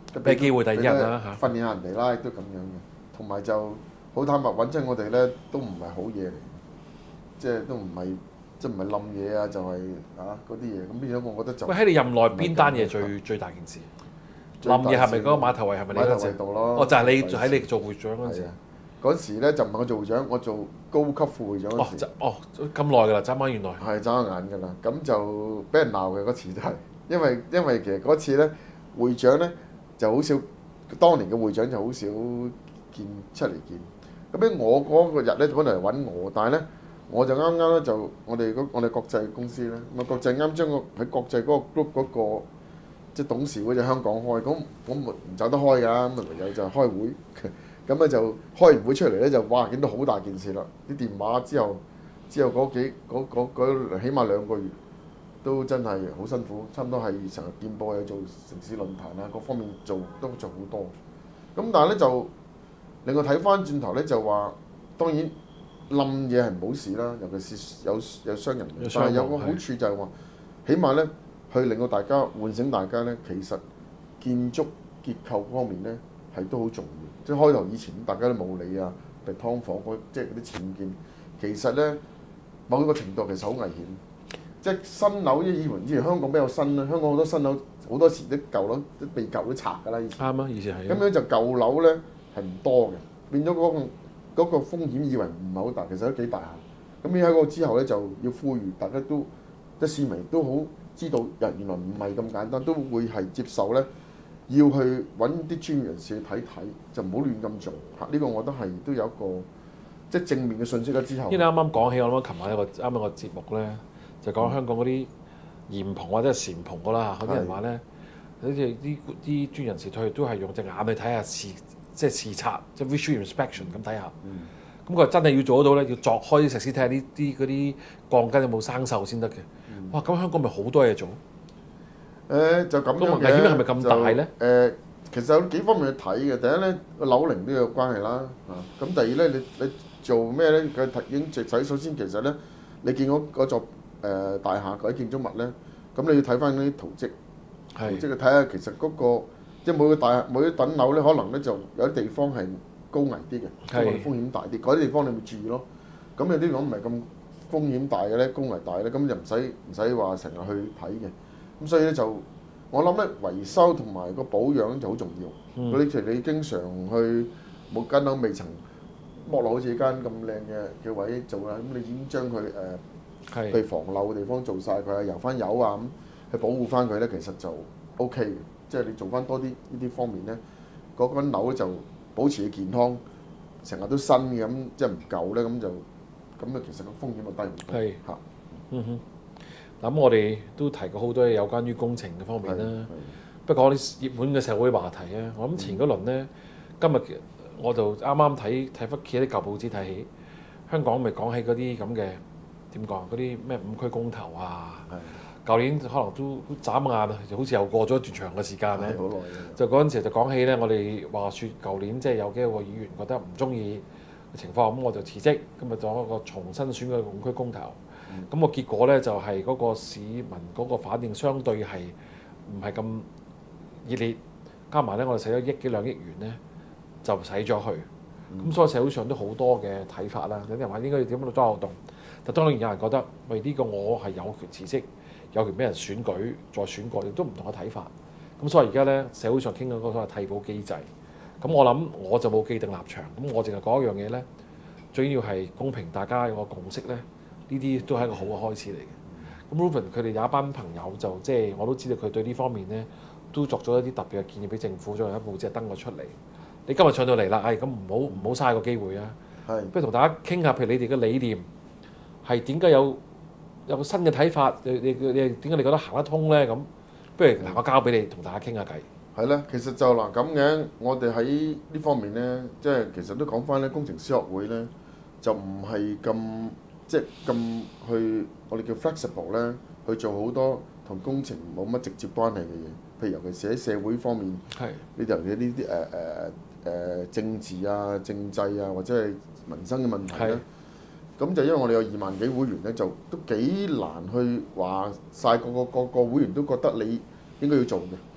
俾機會第二人啦嚇， 訓練下人哋啦，亦都咁樣嘅。同埋就好坦白揾親我哋咧，都唔係好嘢嚟，即係都唔係即係唔係冧嘢啊，就係啊嗰啲嘢。咁變咗，我覺得就喂喺你任內邊單嘢最最大件事？冧嘢係咪嗰個碼頭圍係咪你嗰陣時？ 度咯。 哦，就係你喺你做會長嗰陣時。 嗰時咧就唔係我做會長，我做高級副會長嗰時。 哦，咁耐㗎啦，眨眼原來。 係眨眼㗎啦，咁就俾人鬧嘅嗰次都係，因為因為其實嗰次咧會長咧就好少，當年嘅會長就好少見出嚟見。咁咧我嗰個日咧本嚟揾我，但係咧我就啱啱咧就我哋嗰我哋國際公司咧，咁啊國際啱將個喺國際嗰個 group 嗰個即係董事會就香港開，咁咁唔走得開㗎，咁啊唯有就開會。咁咧就開完會出嚟咧就哇見到好大件事啦！啲電話之後之後嗰幾嗰嗰嗰起碼兩個月都真係好辛苦，差唔多係成日見報有做城市論壇啊，各方面做都做好多。咁但係咧就另外睇翻轉頭咧就話，當然冧嘢係唔好事啦，尤其是有有傷人。但係有個好處就係話，起碼咧去令到大家喚醒大家咧，其實建築結構方面咧係都好重要。即係開頭以前大家都冇理啊，譬如劏房嗰即係嗰啲僭建，其實咧某一個程度其實好危險。即係新樓，以前以前香港比較新啦，香港好多新樓好多時啲舊樓都被舊都拆㗎啦，以前。啱啊，以前係。 咁樣就舊樓咧係唔多嘅，變咗嗰個嗰個風險以為唔係好大，其實都幾大下。咁喺嗰個之後咧就要呼籲大家都即係市民都好知道，人原來唔係咁簡單，都會係接受咧。要去揾啲專業人士去睇睇，就唔好亂咁做嚇。呢、這個我覺得係都有一個即係正面嘅信息啦。之後， 因為啱啱講起，我諗琴晚有個啱啱個節目咧，就講香港嗰啲簷篷或者係簷篷㗎啦，嗰啲人話咧，好似啲啲專業人士去都係用隻眼去睇下視，即係視察，即係 visual inspection 咁睇下。咁佢、嗯、真係要做得到咧，要鑿開啲石屎睇下呢啲嗰啲鋼筋有冇生鏽先得嘅。嗯、哇！咁香港咪好多嘢做？ 誒、呃、就咁樣嘅， 危險係咪咁大咧？誒、 呃，其實有幾方面去睇嘅。第一咧，個樓齡都有關係啦。啊，咁第二咧，你你做咩咧？佢已經直使。首先其實咧，你見嗰嗰座誒、呃、大廈嗰啲建築物咧，咁你要睇翻嗰啲圖則，圖則去睇下其實嗰、那個即係每個大每一棟樓咧，可能咧就有啲地方係高危啲嘅，即係風險大啲。嗰啲地方你咪注意咯。咁有啲講唔係咁風險大嘅咧，高危大咧，咁就唔使唔使話成日去睇嘅。咁所以咧就我諗咧維修同埋個保養就好重要。嗰啲譬如你經常去冇間樓未曾剝落好似間咁靚嘅嘅位做啦，咁你已經將佢誒，呃、譬如防漏嘅地方做晒佢啊，油翻油啊咁去保護翻佢咧，其實就 O K 嘅。即係你做翻多啲呢啲方面咧，嗰間樓就保持嘅健康，成日都新嘅咁，即係唔舊咧咁就咁啊，其實個風險就低唔多嚇。 嗯哼。咁我哋都提過好多嘢有關於工程嘅方面啦。不過啲熱門嘅社會話題啊，我諗前嗰輪咧，今日我就啱啱睇睇翻企啲舊報紙睇起，香港咪講起嗰啲咁嘅點講嗰啲咩五區公投啊。舊年可能都都眨眼啊，就好似又過咗一段長嘅時間咧。好耐就嗰陣時就講起咧，我哋話説舊年即係有幾個議員覺得唔中意嘅情況，咁我就辭職，咁啊做一個重新選嘅五區公投。咁、嗯、個結果咧就係、是、嗰個市民嗰個反應相對係唔係咁熱烈，加埋咧我哋使咗億幾兩億元咧就使咗去，咁、嗯、所以社會上都好多嘅睇法啦。有啲人話應該要點樣多活動，但當然有人覺得喂呢、這個我係有權辭職，有權俾人選舉再選過，亦都唔同嘅睇法。咁所以而家咧社會上傾緊嗰個所謂替補機制，咁我諗我就冇既定立場，咁我淨係講一樣嘢咧，最緊要係公平，大家有個共識咧。呢啲都係一個好嘅開始嚟嘅。咁 Ruben 佢哋有一班朋友就即係我都知道佢對呢方面咧都作咗一啲特別嘅建議俾政府，仲有一部即係登咗出嚟。你今日上到嚟啦，誒咁唔好唔好嘥個機會啊！係，不如同大家傾下，譬如你哋嘅理念係點解有有個新嘅睇法？你你你點解你覺得行得通咧？咁不如嗱，我交俾你同大家傾下偈。 係啦，其實就嗱咁嘅，我哋喺呢方面咧，即係其實都講翻咧，工程師學會咧就唔係咁。即係咁去，我哋叫 flexible 咧，去做好多同工程冇乜直接關係嘅嘢。譬如尤其是喺社會方面，係呢度嘅呢啲誒誒誒政治啊、政制啊，或者係民生嘅問題咧。咁就因為我哋有二萬幾會員咧，就都幾難去話晒個個個個會員都覺得你應該要做嘅。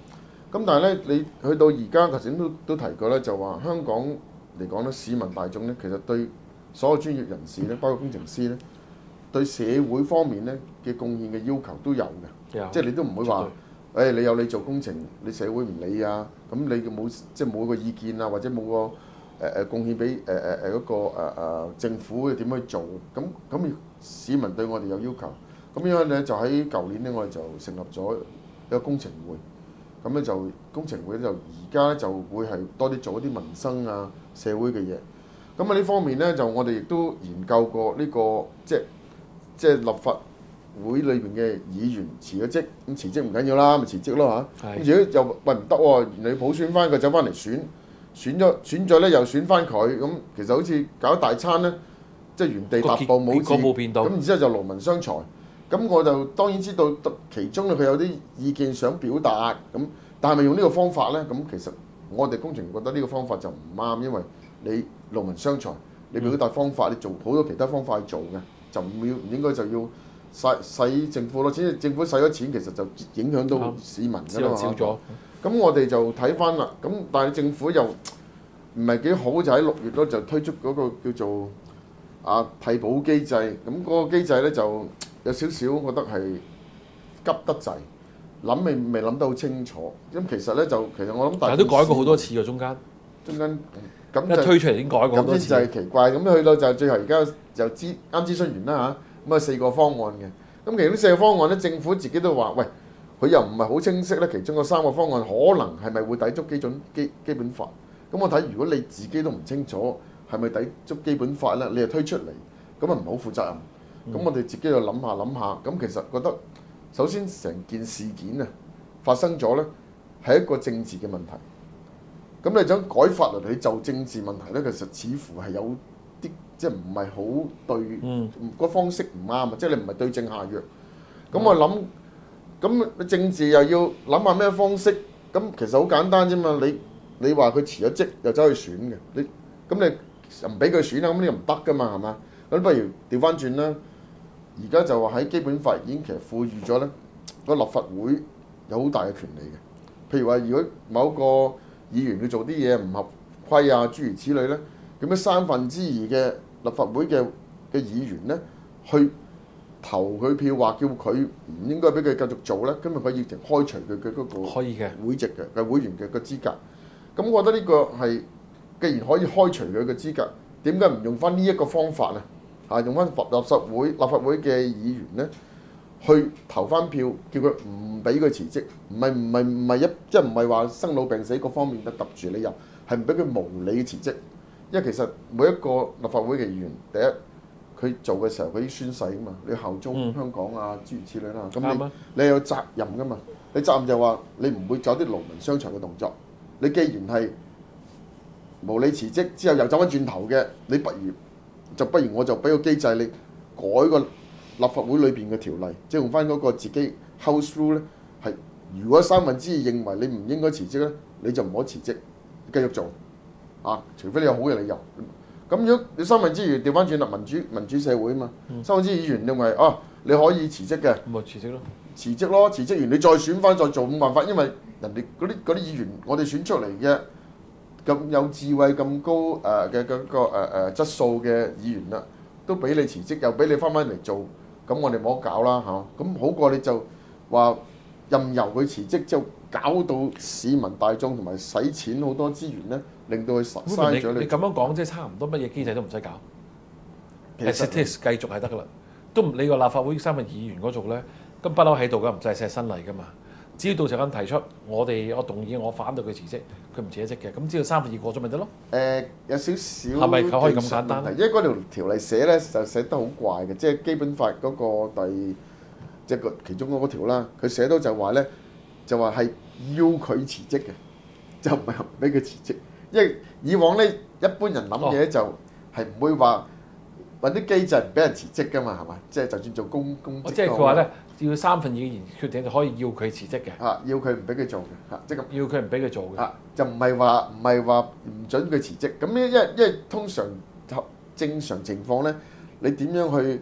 咁但係咧，你去到而家頭先都都提過咧，就話香港嚟講咧，市民大眾咧，其實對所有專業人士咧，包括工程師咧，對社會方面咧嘅貢獻嘅要求都有嘅， 有即係你都唔會話，誒、哎、你有你做工程，你社會唔理啊，咁你冇即係冇個意見啊，或者冇個誒誒、呃、貢獻俾誒誒誒嗰個誒、呃、政府點去做，咁咁市民對我哋有要求，咁樣咧就喺舊年咧我哋就成立咗一個工程會。咁咧就工程會咧就而家咧就會係多啲做一啲民生啊社會嘅嘢。咁啊呢方面咧就我哋亦都研究過呢、這個即係即係立法會裏邊嘅議員辭咗職，咁辭職唔緊要啦，咪辭職咯嚇。咁如果又喂唔得喎，你普選翻佢走翻嚟選，選咗選咗咧又選翻佢，咁其實好似搞一大餐咧，即係原地踏步冇字，咁然之後就勞民傷財。咁我就當然知道其中咧佢有啲意見想表達，咁但係咪用呢個方法咧？咁其實我哋工程覺得呢個方法就唔啱，因為你勞民傷財，你表達方法你做好多其他方法去做嘅，就唔要唔應該就要使使政府咯，錢政府使咗錢其實就影響到市民㗎啦嘛。少咗。咁我哋就睇翻啦，咁但係政府又唔係幾好，就喺六月嗰就推出嗰個叫做啊替補機制，咁嗰個機制咧就有少少，我覺得係急得滯，諗未未諗得好清楚。咁其實咧就其實我諗， 但係都改過好多次嘅中間， 中間咁一推出嚟已經改過好多次。 咁就係奇怪，咁去到就最後而家就諮啱諮詢完啦嚇，咁啊四個方案嘅。咁其實呢四個方案咧，政府自己都話：喂，佢又唔係好清晰咧。其中嗰三個方案可能係咪會抵觸基準基基本法？咁我睇如果你自己都唔清楚係咪抵觸基本法咧，你又推出嚟，咁啊唔好負責任。咁、嗯、我哋自己就諗下諗下，咁其實覺得首先成件事件啊發生咗咧，係一個政治嘅問題。咁你想改法律，你就政治問題咧，其實似乎係有啲即係唔係好對，嗯、個方式唔啱啊！即係你唔係對症下藥。咁、嗯、我諗，咁政治又要諗下咩方式？咁其實好簡單啫嘛！你你話佢辭咗職又走去選嘅，你咁你唔俾佢選啊？咁你又唔得噶嘛？係嘛？咁不如調翻轉啦。而家就話喺基本法已經其實賦予咗咧，個立法會有好大嘅權利嘅。譬如話，如果某個議員佢做啲嘢唔合規啊，諸如此類咧，咁樣三分之二嘅立法會嘅嘅議員咧，去投佢票，話叫佢唔應該俾佢繼續做咧，今日佢已經開除佢嘅嗰個可以嘅會籍嘅嘅會員嘅個資格。咁我覺得呢個係既然可以開除佢嘅資格，點解唔用翻呢一個方法啊？啊，用翻立法會立法會嘅議員咧，去投翻票，叫佢唔俾佢辭職，唔係唔係唔係一即係唔係話生老病死各方面都揼住理由，係唔俾佢無理辭職。因為其實每一個立法會嘅議員，第一佢做嘅時候佢要宣誓噶嘛，你效忠香港啊，諸如此類啦。咁、嗯、你你有責任噶嘛？你責任就話你唔會走啲勞民傷財嘅動作。你既然係無理辭職之後又走翻轉頭嘅，你不如就不如我就俾個機制你改個立法會裏邊嘅條例，即係用翻嗰個自己 House Rule 咧，係如果三分之二認為你唔應該辭職咧，你就唔好辭職，繼續做啊，除非你有好嘅理由。咁如果你三分之二調翻轉啦，民主民主社會啊嘛，嗯、三分之二議員認為啊你可以辭職嘅， 咪辭職咯， 辭職咯，辭職完你再選翻再做冇辦法，因為人哋嗰啲嗰啲議員我哋選出嚟嘅。咁有智慧咁高誒嘅嗰個誒誒、呃、質素嘅議員啦，都俾你辭職，又俾你翻返嚟做，咁我哋冇得搞啦嚇。咁好過你就話任由佢辭職，之後搞到市民大眾同埋使錢好多資源咧，令到佢嘥咗你。 你咁樣講即係差唔多乜嘢機制都唔使搞，其實 as it is 繼續係得噶啦，都唔理個立法會三位議員嗰度咧，咁不嬲喺度噶，唔使係新例噶嘛。只要到時間提出，我哋我動議我反對佢辭職，佢唔辭咗職嘅，咁只要三分二過咗咪得咯。 誒、呃、有少少係咪可以咁簡單？ 因為嗰條條例寫咧就寫得好怪嘅，即係基本法嗰個第即係個其中嗰條啦，佢寫到就話咧就話係要佢辭職嘅，就唔係俾佢辭職。因為以往咧一般人諗嘢就係唔會話揾啲機制唔俾人辭職㗎嘛，係嘛？即係就算做公公職、哦、 即係佢話咧。要三分二嘅議員決定就可以要佢辭職嘅， 啊，要佢唔俾佢做嘅，嚇，即係咁， 要佢唔俾佢做嘅， 啊，就唔係話唔係話唔準佢辭職，咁因為因為通常正常情況咧，你點樣去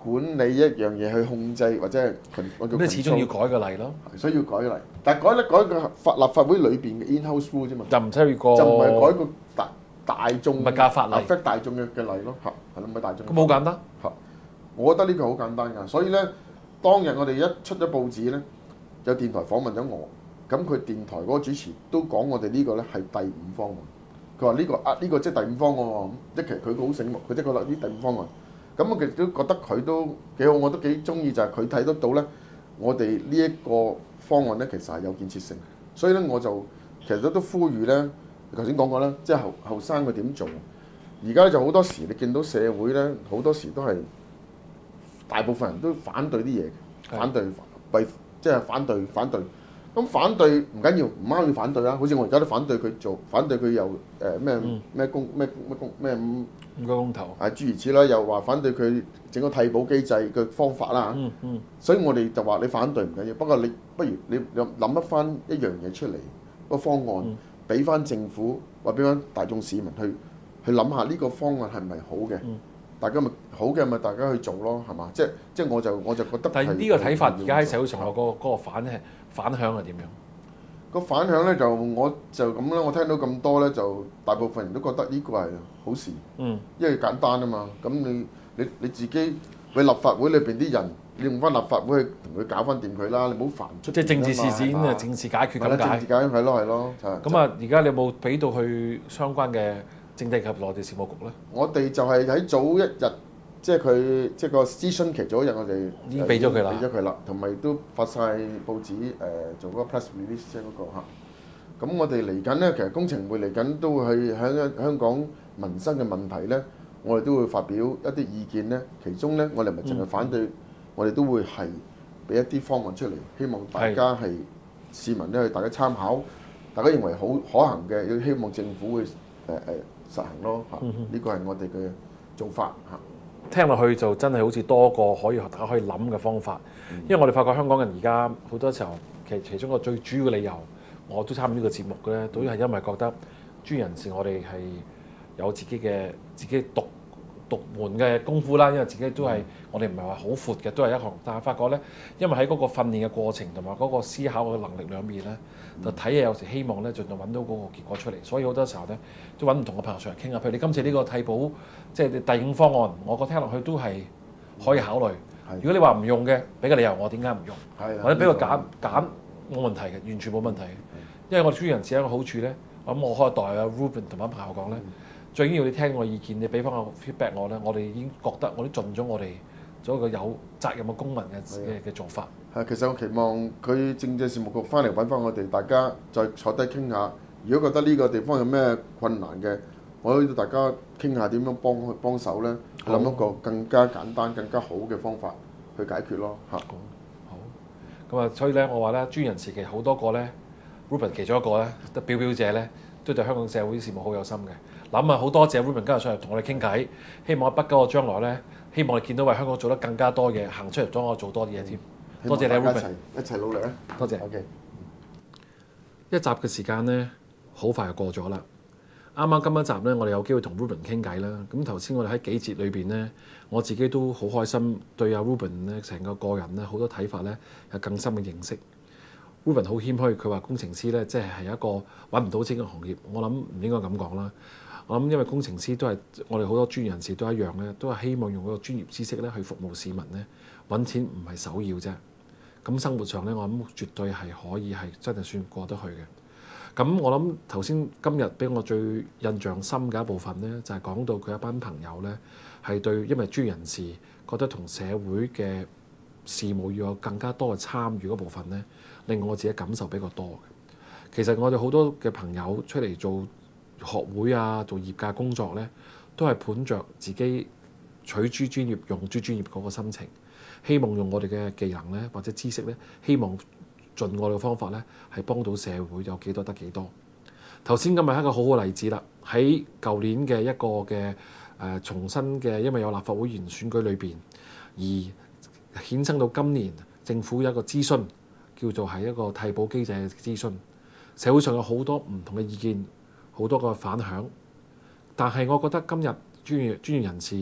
管理一樣嘢去控制或者係我叫咁你始終要改個例咯， 所以要改個例，但係改咧改個法立法會裏邊嘅 in-house rule 啫嘛， 就唔需要個就唔係改個大大眾唔係教法例 affect 大眾嘅嘅例咯，嚇係咯，唔係大眾。 咁好簡單。 嚇，我覺得呢個好簡單㗎，所以咧當日我哋一出咗報紙咧，有電台訪問咗我，咁佢電台嗰個主持都講我哋呢個咧係第五方案。佢話呢個啊呢、呢個即係第五方案喎，即係其實佢好醒目，佢即係覺得呢第五方案。咁我其實都覺得佢都幾好，我都幾中意就係佢睇得到咧，我哋呢一個方案咧其實係有建設性，所以咧我就其實都都呼籲咧，頭先講過啦，即係後後生佢點做。而家就好多時你見到社會咧，好多時都係大部分人都反對啲嘢，反對為即係反對反對。咁反對唔緊要，唔啱要反對啦。好似我而家都反對佢做，反對佢又誒咩咩公咩咩公咩五五個公投， 係諸如此類，又話反對佢整個替補機制嘅方法啦。 嗯嗯， 所以我哋就話你反對唔緊要，不過你不如你諗一翻一樣嘢出嚟個方案，俾翻、嗯、政府或俾翻大眾市民去去諗下呢個方案係咪好嘅？嗯、大家咪好嘅咪大家去做咯，係嘛？即即我就我就覺得。但係呢個睇法而家喺社會上有個嗰個反係。反響係點樣？個反響咧就我就咁啦，我聽到咁多咧，就大部分人都覺得呢個係好事。嗯，因為簡單啊嘛。咁你你你自己去立法會裏邊啲人，你用翻立法會去同佢搞翻掂佢啦，你唔好煩出。即係政治事件啊，政治解決咁解。政治解決係咯係咯。咁啊，而家你有冇俾到去相關嘅政制及內地事務局咧？我哋就係喺早一日。即係佢，即係個諮詢期早一日，我哋已經俾咗佢啦，俾咗佢啦，同埋都發晒報紙誒、呃，做嗰個 press release 即係嗰個嚇。咁我哋嚟緊咧，其實工程會嚟緊都會喺喺香港民生嘅問題咧，我哋都會發表一啲意見咧。其中咧，我哋唔係淨係反對，嗯、我哋都會係俾一啲方案出嚟，希望大家係市民咧，大家參考，大家認為好可行嘅，要希望政府會誒誒、呃、實行咯嚇。呢個係我哋嘅做法嚇。聽落去就真係好似多個可以大家可以諗嘅方法，因為我哋發覺香港人而家好多時候，其實其中個最主要嘅理由，我都參與呢個節目嘅咧，都係因為覺得專業人士我哋係有自己嘅自己獨獨門嘅功夫啦，因為自己都係我哋唔係話好闊嘅，都係一行，但係發覺咧，因為喺嗰個訓練嘅過程同埋嗰個思考嘅能力兩面咧，就睇嘢有時希望咧盡量揾到嗰個結果出嚟，所以好多時候咧都揾唔同嘅朋友上嚟傾下。譬如你今次呢個替補即係第五方案，我覺得聽落去都係可以考慮。如果你話唔用嘅，俾個理由我點解唔用，或者俾個揀揀冇問題嘅，完全冇問題嘅。因為我哋專業人士有一個好處咧，咁我可以代阿 Ruben 同埋朋友講咧。最緊要你聽我意見，你俾翻個 feedback 我咧，我哋已經覺得我都盡咗我哋做一個有責任嘅公民嘅嘅嘅做法。係，其實我期望佢政制事務局翻嚟揾翻我哋，大家再坐低傾下。如果覺得呢個地方有咩困難嘅，我可以大家傾下點樣幫佢幫手咧，諗一個更加簡單、更加好嘅方法去解決咯。嚇，好。咁啊，所以咧，我話咧，專業人士其實好多個咧 ，Ruben 其中一個咧，得表表姐咧，都對香港社會事務好有心嘅。諗啊，好多謝 Ruben 今日上嚟同我哋傾偈，希望喺不久嘅將來咧，希望你見到為香港做得更加多嘢，行出嚟幫我做多啲嘢添。多謝你 Ruben，一齊努力啊！多謝。OK。一集嘅時間咧，好快就過咗啦。啱啱今一集咧，我哋有機會同 Ruben 傾偈啦。咁頭先我哋喺幾節裏邊咧，我自己都好開心，對阿 Ruben 咧成個個人咧好多睇法咧有更深嘅認識。Ruben 好謙虛，佢話工程師咧即係係一個揾唔到錢嘅行業。我諗唔應該咁講啦。我諗因為工程師都係我哋好多專業人士都一樣咧，都係希望用嗰個專業知識咧去服務市民咧，揾錢唔係首要啫。咁生活上咧，我諗絕對係可以係真係算過得去嘅。咁我諗頭先今日俾我最印象深嘅一部分咧，就係講到佢一班朋友咧係對，因為專業人士覺得同社會嘅事務要有更加多嘅參與嗰部分咧，令我自己感受比較多嘅。其實我哋好多嘅朋友出嚟做學會啊，做業界工作咧，都係本着自己取諸專業、用諸專業嗰個心情，希望用我哋嘅技能咧或者知識咧，希望盡我哋嘅方法咧，係幫到社會有幾多得幾多。頭先今日係一個好好嘅例子啦，喺舊年嘅一個嘅誒、呃、重新嘅，因為有立法會議員選舉裏邊，而衍生到今年政府有一個諮詢，叫做係一個替補機制嘅諮詢，社會上有好多唔同嘅意見。好多個反響，但係我覺得今日專業專業人士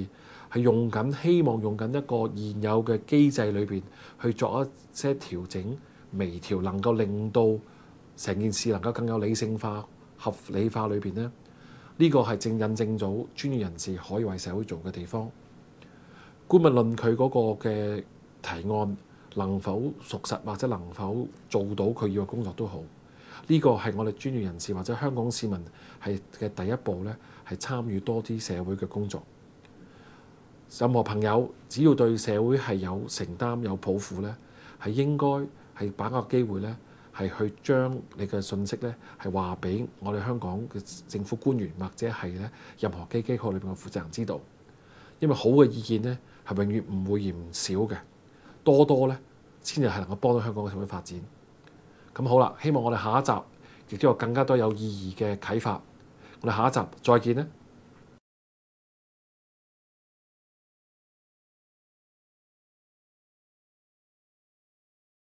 係用緊，希望用緊一個現有嘅機制裏邊去作一些調整、微調，能夠令到成件事能夠更有理性化、合理化裏邊呢。呢個係正印證咗專業人士可以為社會做嘅地方。姑勿論佢嗰個嘅提案能否屬實或者能否做到佢要嘅工作都好，呢個係我哋專業人士或者香港市民係嘅第一步呢，係參與多啲社會嘅工作。任何朋友只要對社會係有承擔有抱負呢，係應該係把握機會呢，係去將你嘅信息呢係話俾我哋香港嘅政府官員或者係呢任何機機構裏邊嘅負責人知道，因為好嘅意見呢係永遠唔會嫌少嘅，多多呢先至係能夠幫到香港嘅社會發展。咁好啦，希望我哋下一集亦都有更加多有意義嘅啟發。我哋下一集再見啦！